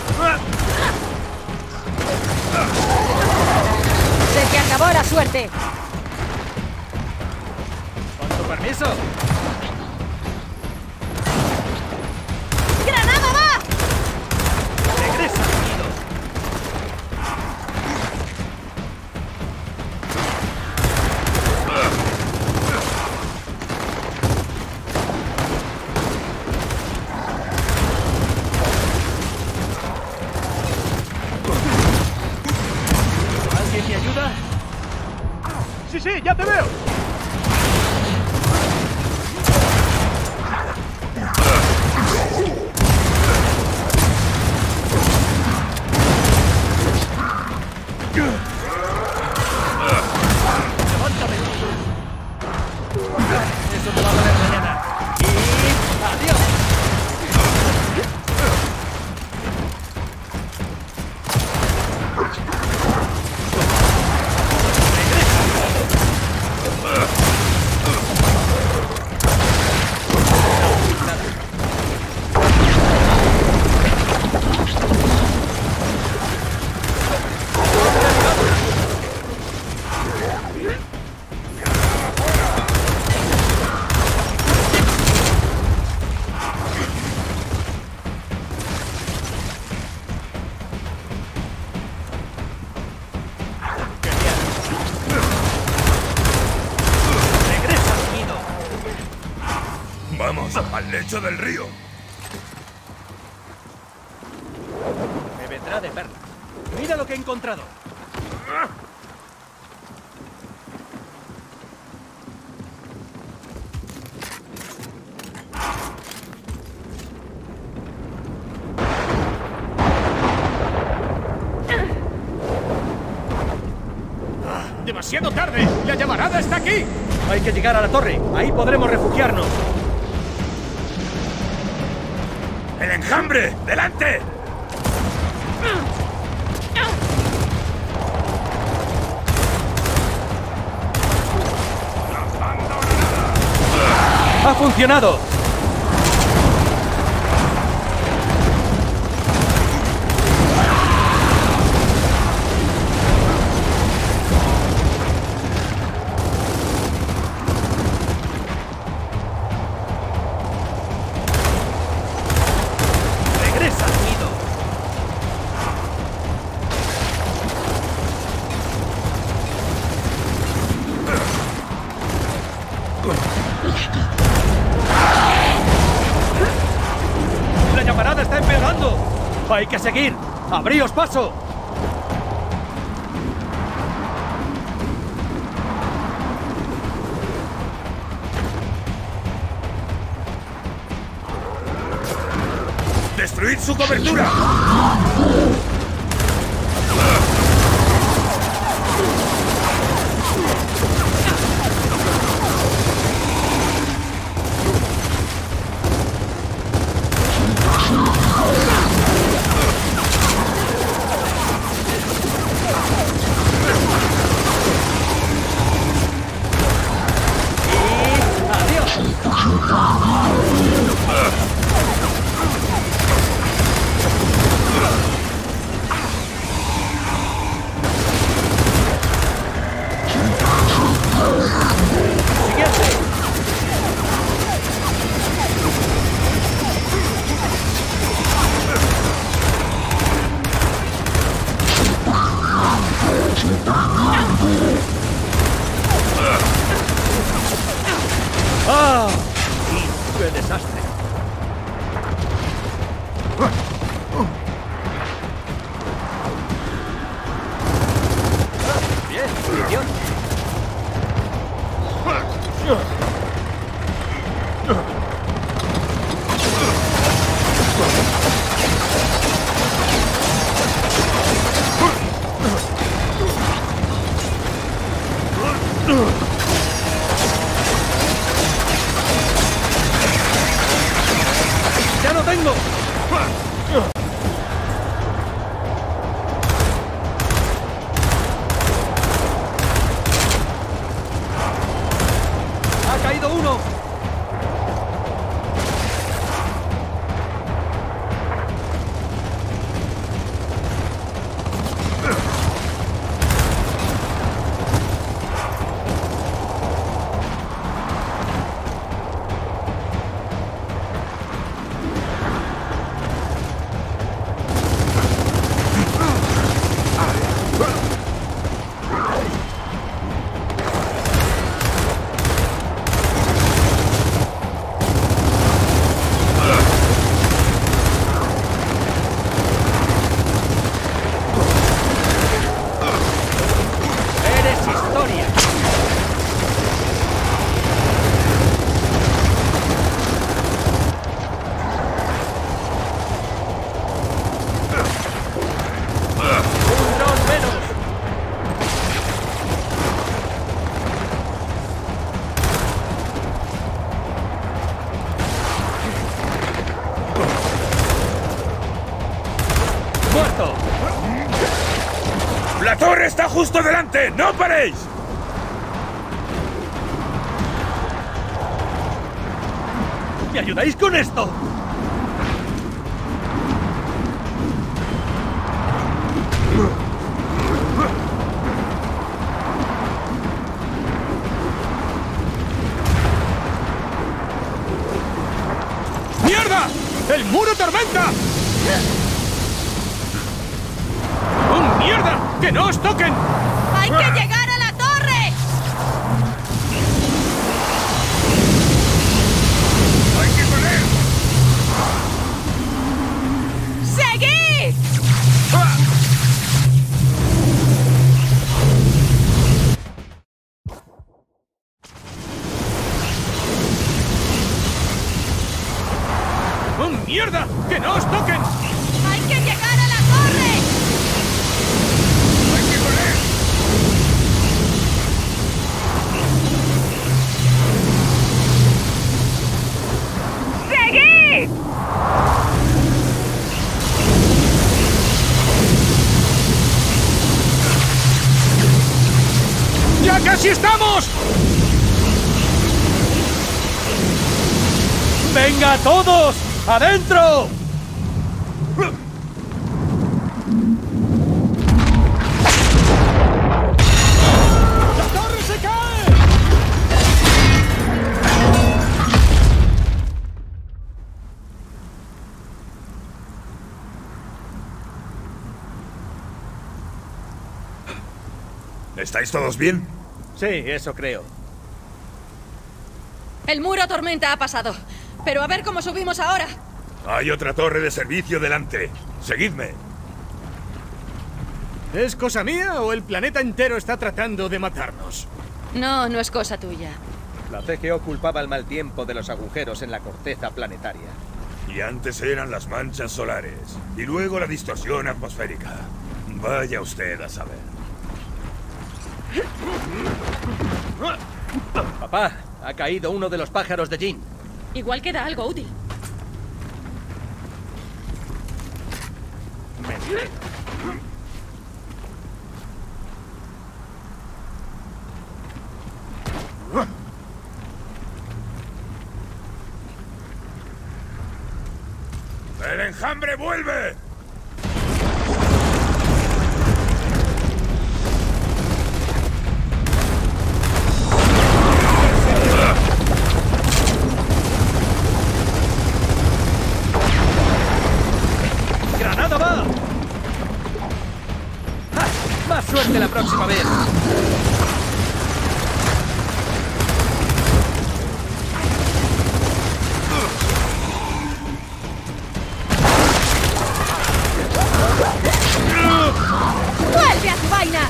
¡Se te acabó la suerte! ¿Con tu permiso? sí, ya te veo. ¡Levántame! Eso te va a valer mañana. ¡Y adiós! Vamos al lecho del río. Me vendrá de perla. Mira lo que he encontrado. ¡Demasiado tarde! ¡La llamarada está aquí! Hay que llegar a la torre. Ahí podremos refugiarnos. ¡El enjambre! ¡Delante! ¡Ha funcionado! ¡Regresa al nido! ¡La llamarada está empeorando! ¡Hay que seguir! ¡Abríos paso! ¡Destruid su cobertura! ¡Ah! ¡Qué desastre! ¡Bien! ¡Munición! ¡Ya lo tengo! ¡Ha caído uno! torre está justo delante! ¡No paréis! ¿Me ayudáis con esto? ¡Mierda! ¡El muro tormenta! ¡Oh, mierda! ¡Que no os toquen! ¡Hay que llegar a la torre! ¡Hay que correr! ¡Seguid! ¡Oh, mierda! ¡Que no os toquen! ¡Hay que llegar a la torre! ¡Hay que correr! ¡Seguid! ¡Ya casi estamos! ¡Venga todos! ¡Adentro! ¡La torre se cae! ¿Estáis todos bien? Sí, eso creo. El muro tormenta ha pasado. Pero a ver cómo subimos ahora. Hay otra torre de servicio delante. Seguidme. ¿Es cosa mía o el planeta entero está tratando de matarnos? No, no es cosa tuya. La CGO culpaba el mal tiempo de los agujeros en la corteza planetaria. Y antes eran las manchas solares. Y luego la distorsión atmosférica. Vaya usted a saber. Papá, ha caído uno de los pájaros de Jin. Igual queda algo útil. ¡El enjambre vuelve! ¡Granada va! ¡Ja! ¡Más suerte la próxima vez! ¡Vuelve a tu vaina!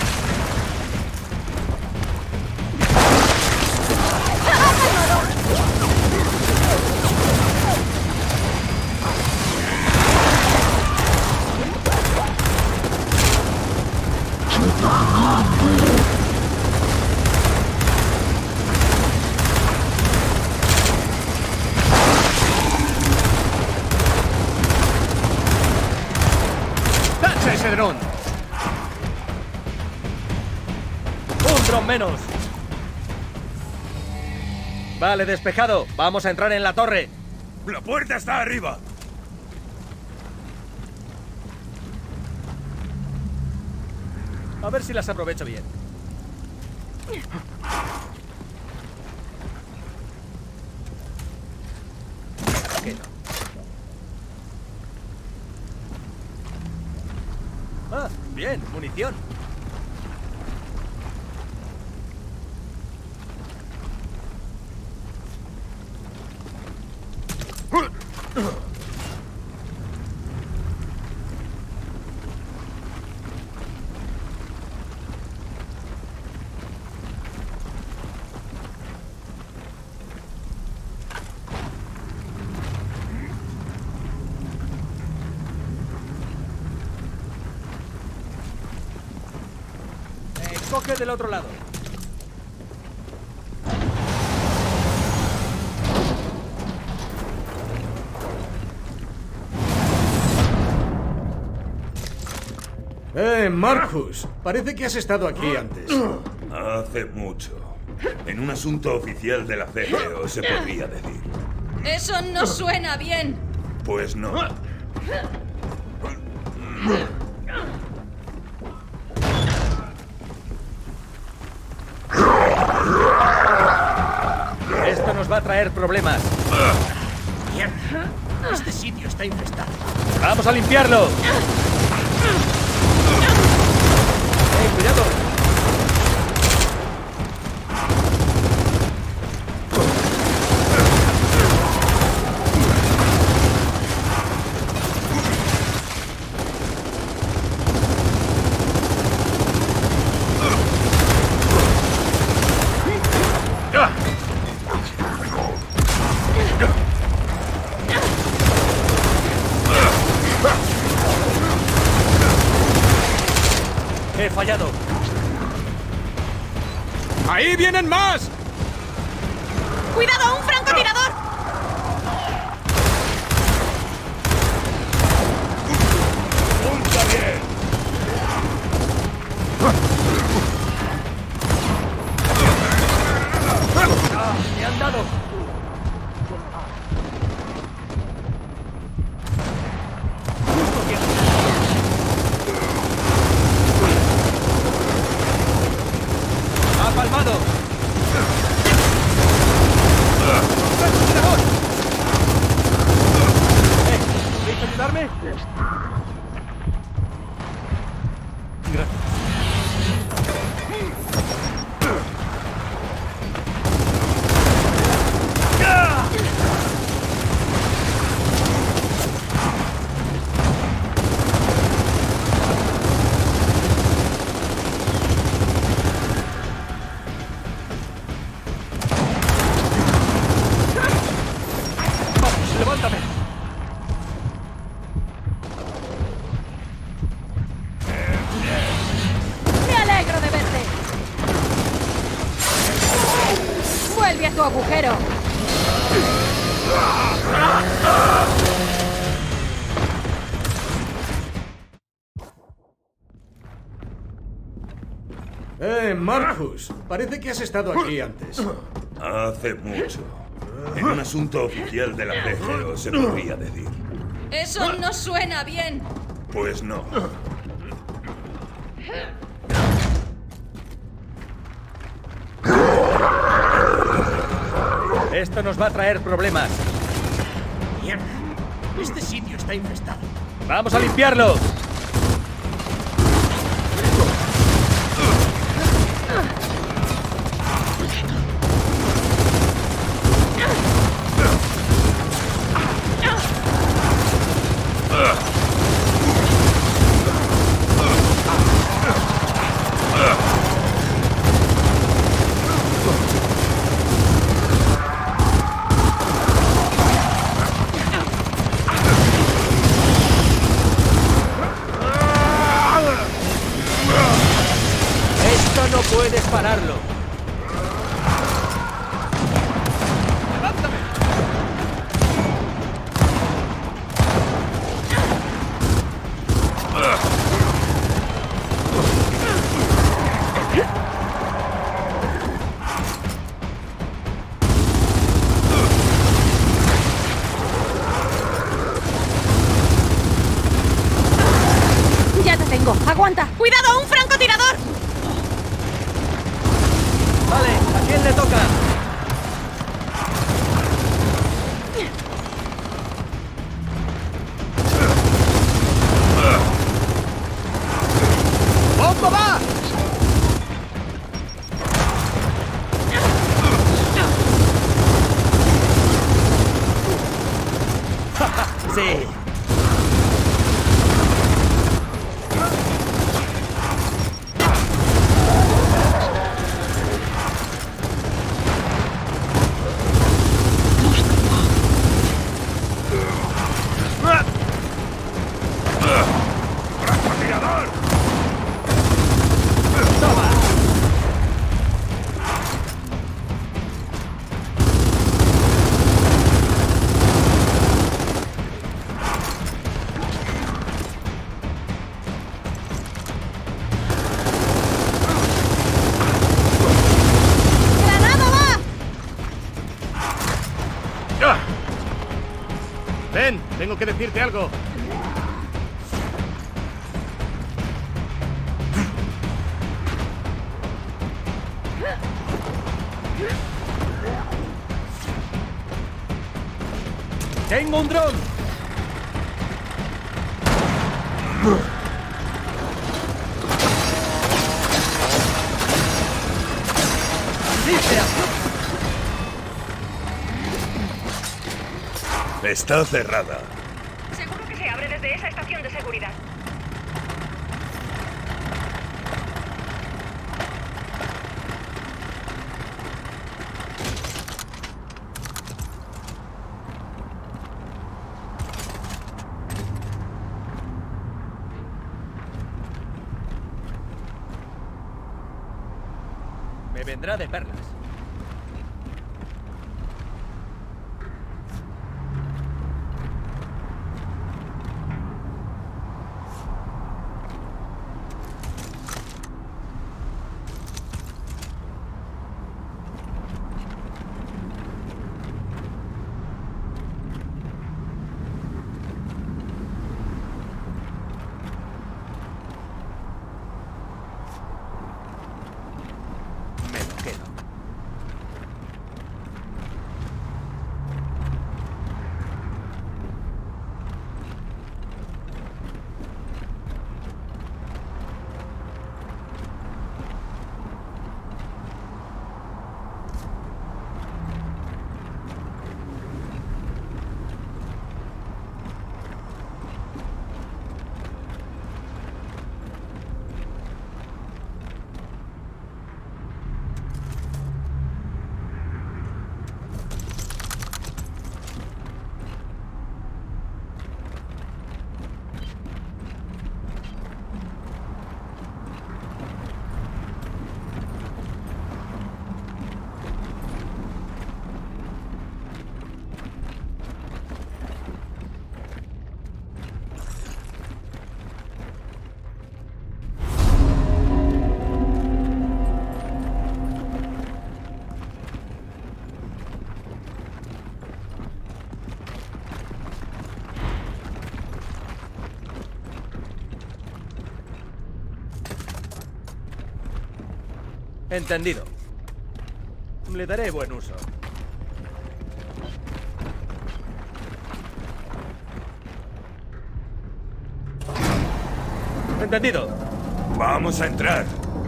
¡Tacha ese dron! ¡Un dron menos! Vale, despejado. Vamos a entrar en la torre. ¡La puerta está arriba! A ver si las aprovecho bien. ¿Qué no? Ah, bien, munición. Coge del otro lado. Marcus. Parece que has estado aquí antes. Hace mucho. En un asunto oficial de la CGO se podría decir. Eso no suena bien. Pues no. Esto nos va a traer problemas. Mierda. Este sitio está infestado. ¡Vamos a limpiarlo! ¡Cuidado! He fallado. ¡Ahí vienen más! ¡Cuidado, un francotirador! ¡Punta bien! ¡Me han dado! ¡Ha palmado! ¿Quieres ayudarme? Gracias. Vamos, levántame. ¡Me alegro de verte! ¡Vuelve a tu agujero! Marcus. Parece que has estado aquí antes. Hace mucho. En un asunto oficial de la CGO se podría decir. Eso no suena bien. Pues no. Esto nos va a traer problemas. Mierda. Este sitio está infestado. ¡Vamos a limpiarlo! Esto no puedes pararlo. ¡Ya te tengo! ¡Aguanta! ¡Cuidado, un francotirador! Vale, ¿a quién le toca? ¡Bomba va! Sí. Ven, tengo que decirte algo. ¡Tengo un dron! Está cerrada. Seguro que se abre desde esa estación de seguridad. Me vendrá de perlas. Me lo quedo. Entendido. Le daré buen uso. Entendido. Vamos a entrar.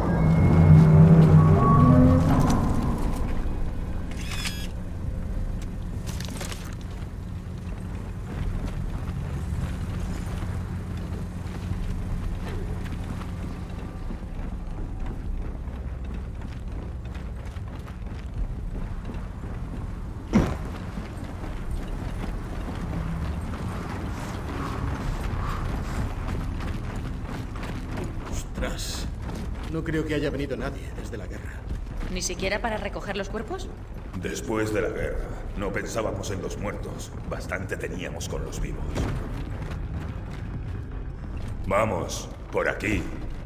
Ostras. No creo que haya venido nadie desde la guerra. ¿Ni siquiera para recoger los cuerpos? Después de la guerra, no pensábamos en los muertos. Bastante teníamos con los vivos. Vamos, por aquí.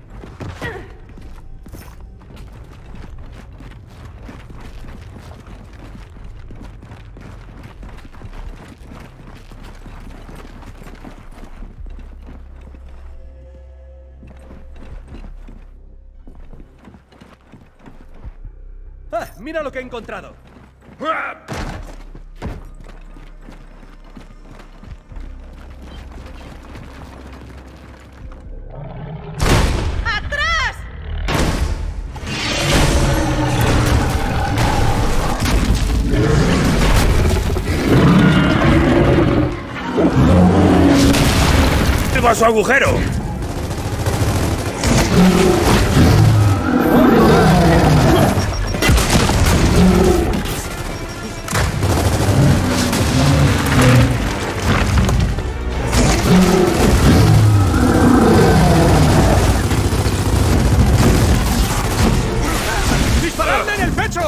¡Ah! ¡Mira lo que he encontrado! ¡Atrás! ¡Lleva a su agujero! ¡Disparadle en el pecho!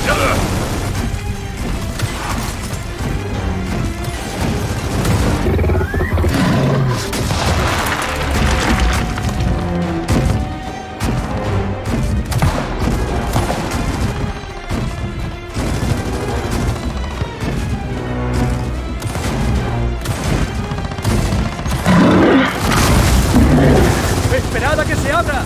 ¡Esperad a que se abra!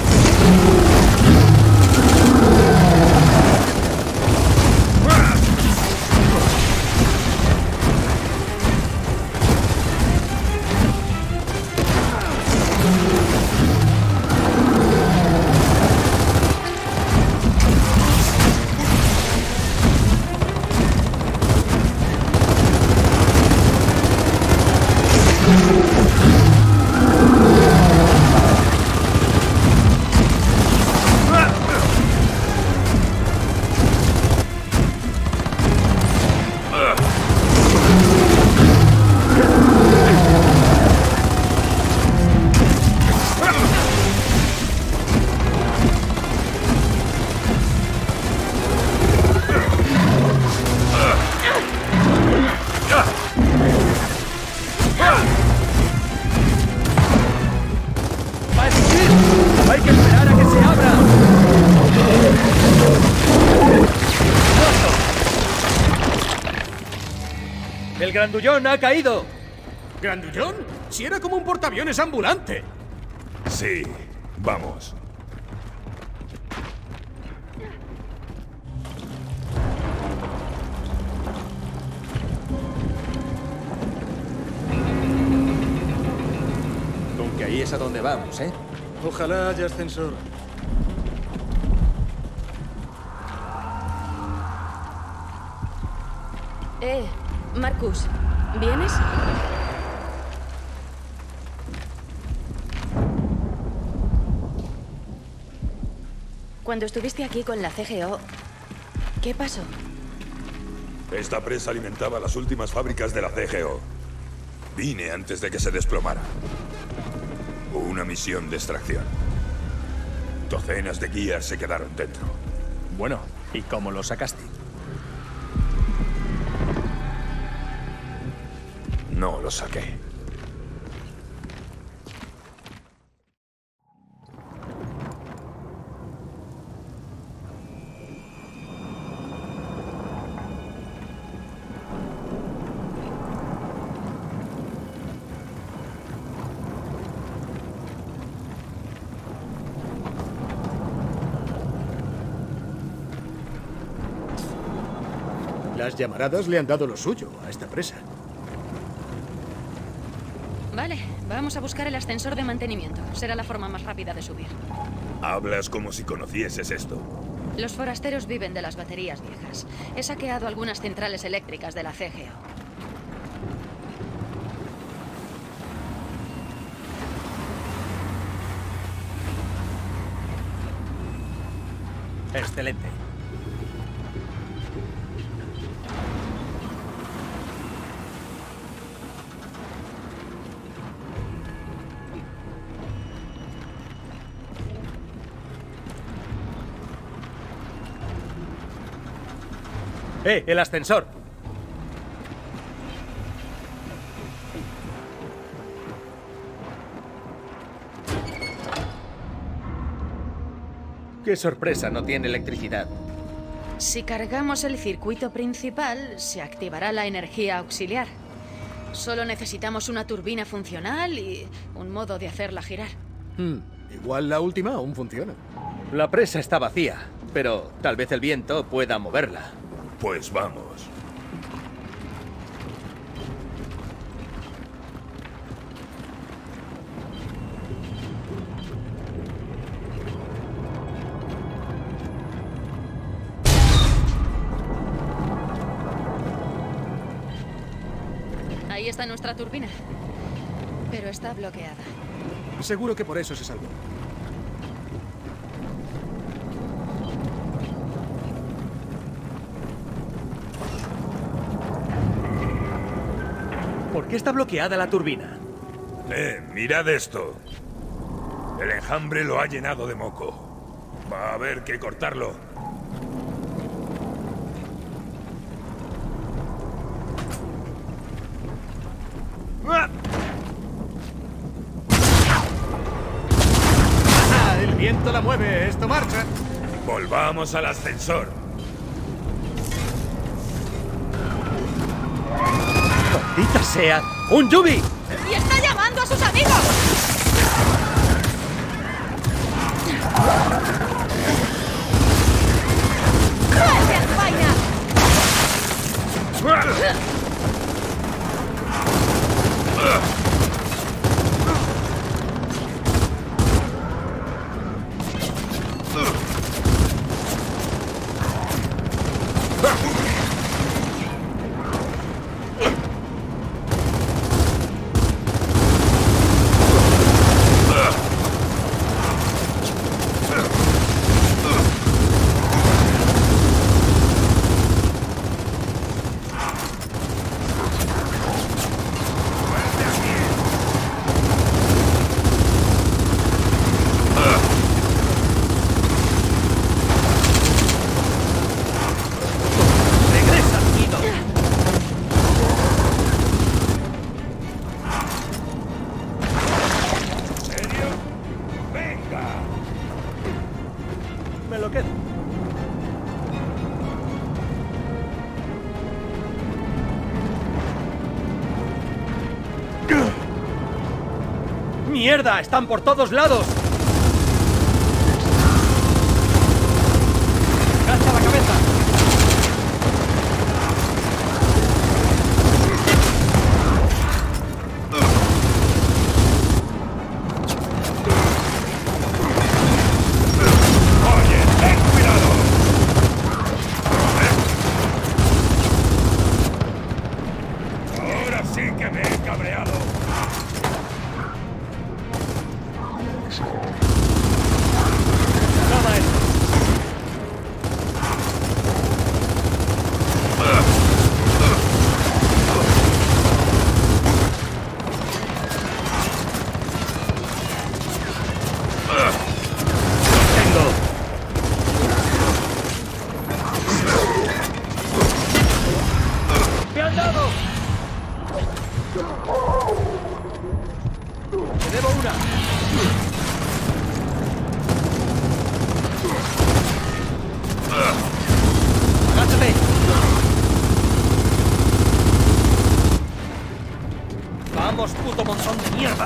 ¡Hay que esperar a que se abra! ¡El grandullón ha caído! ¿Grandullón? Si era como un portaaviones ambulante. Sí, vamos. Con que ahí es a donde vamos, ¿eh? Ojalá haya ascensor. Marcus, ¿vienes? Cuando estuviste aquí con la CGO, ¿qué pasó? Esta presa alimentaba las últimas fábricas de la CGO. Vine antes de que se desplomara. Una misión de extracción. Docenas de guías se quedaron dentro. Bueno, ¿y cómo lo sacaste? No lo saqué. Las llamaradas le han dado lo suyo a esta presa. Vale, vamos a buscar el ascensor de mantenimiento. Será la forma más rápida de subir. Hablas como si conocieses esto. Los forasteros viven de las baterías viejas. He saqueado algunas centrales eléctricas de la CGO. Excelente. ¡El ascensor! ¡Qué sorpresa! No tiene electricidad. Si cargamos el circuito principal, se activará la energía auxiliar. Solo necesitamos una turbina funcional y un modo de hacerla girar. Igual la última aún funciona. La presa está vacía, pero tal vez el viento pueda moverla. Pues vamos. Ahí está nuestra turbina. Pero está bloqueada. Seguro que por eso se salvó. ¿Por qué está bloqueada la turbina? Mirad esto. El enjambre lo ha llenado de moco. Va a haber que cortarlo. mueve, esto marcha. Volvamos al ascensor. ¡Maldita sea! ¡Un Yubi! ¡Y está llamando a sus amigos! ¡Muerte a tu vaina! Me lo quedo. ¡Mierda! ¡Están por todos lados! ¡Gacha la cabeza! ¡Vamos, puto montón de mierda!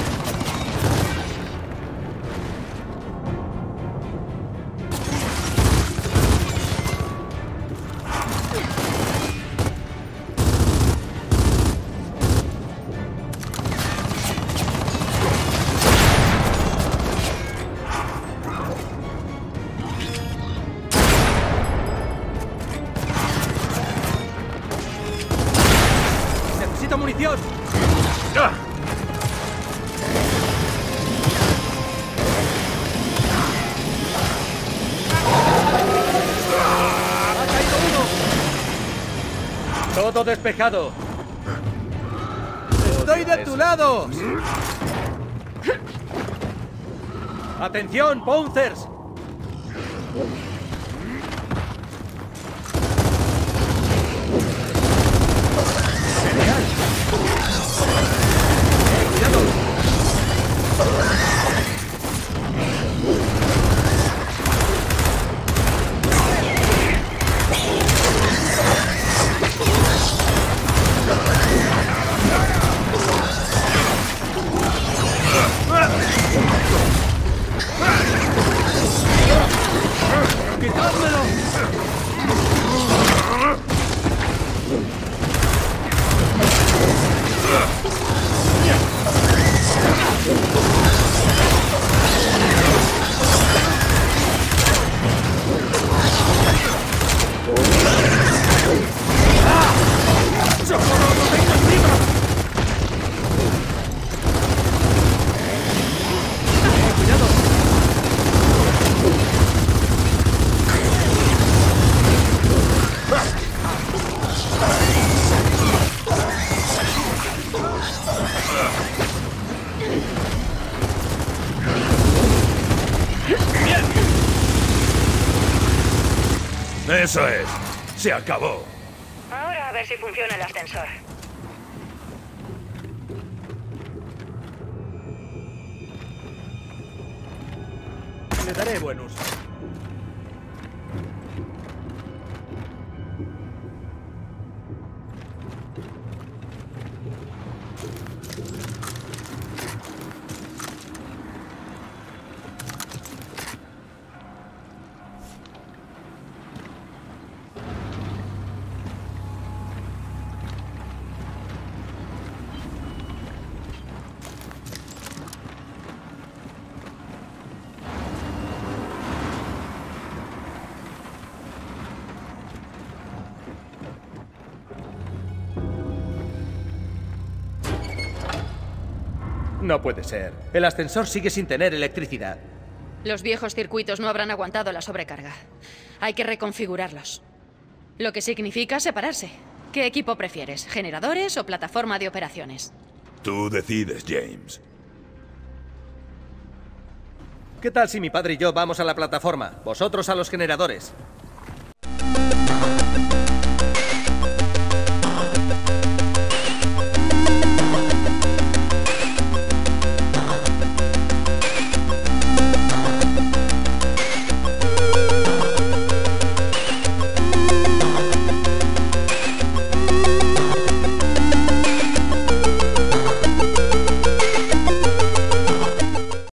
¡Necesito munición! ¡Ah! ¡Ha caído uno! Todo despejado. ¡Estoy de tu lado! ¡Atención, Pouncers! Eso es. Se acabó. Ahora a ver si funciona el ascensor. Le daré buen uso. No puede ser. El ascensor sigue sin tener electricidad. Los viejos circuitos no habrán aguantado la sobrecarga. Hay que reconfigurarlos. Lo que significa separarse. ¿Qué equipo prefieres? ¿Generadores o plataforma de operaciones? Tú decides, James. ¿Qué tal si mi padre y yo vamos a la plataforma? Vosotros a los generadores.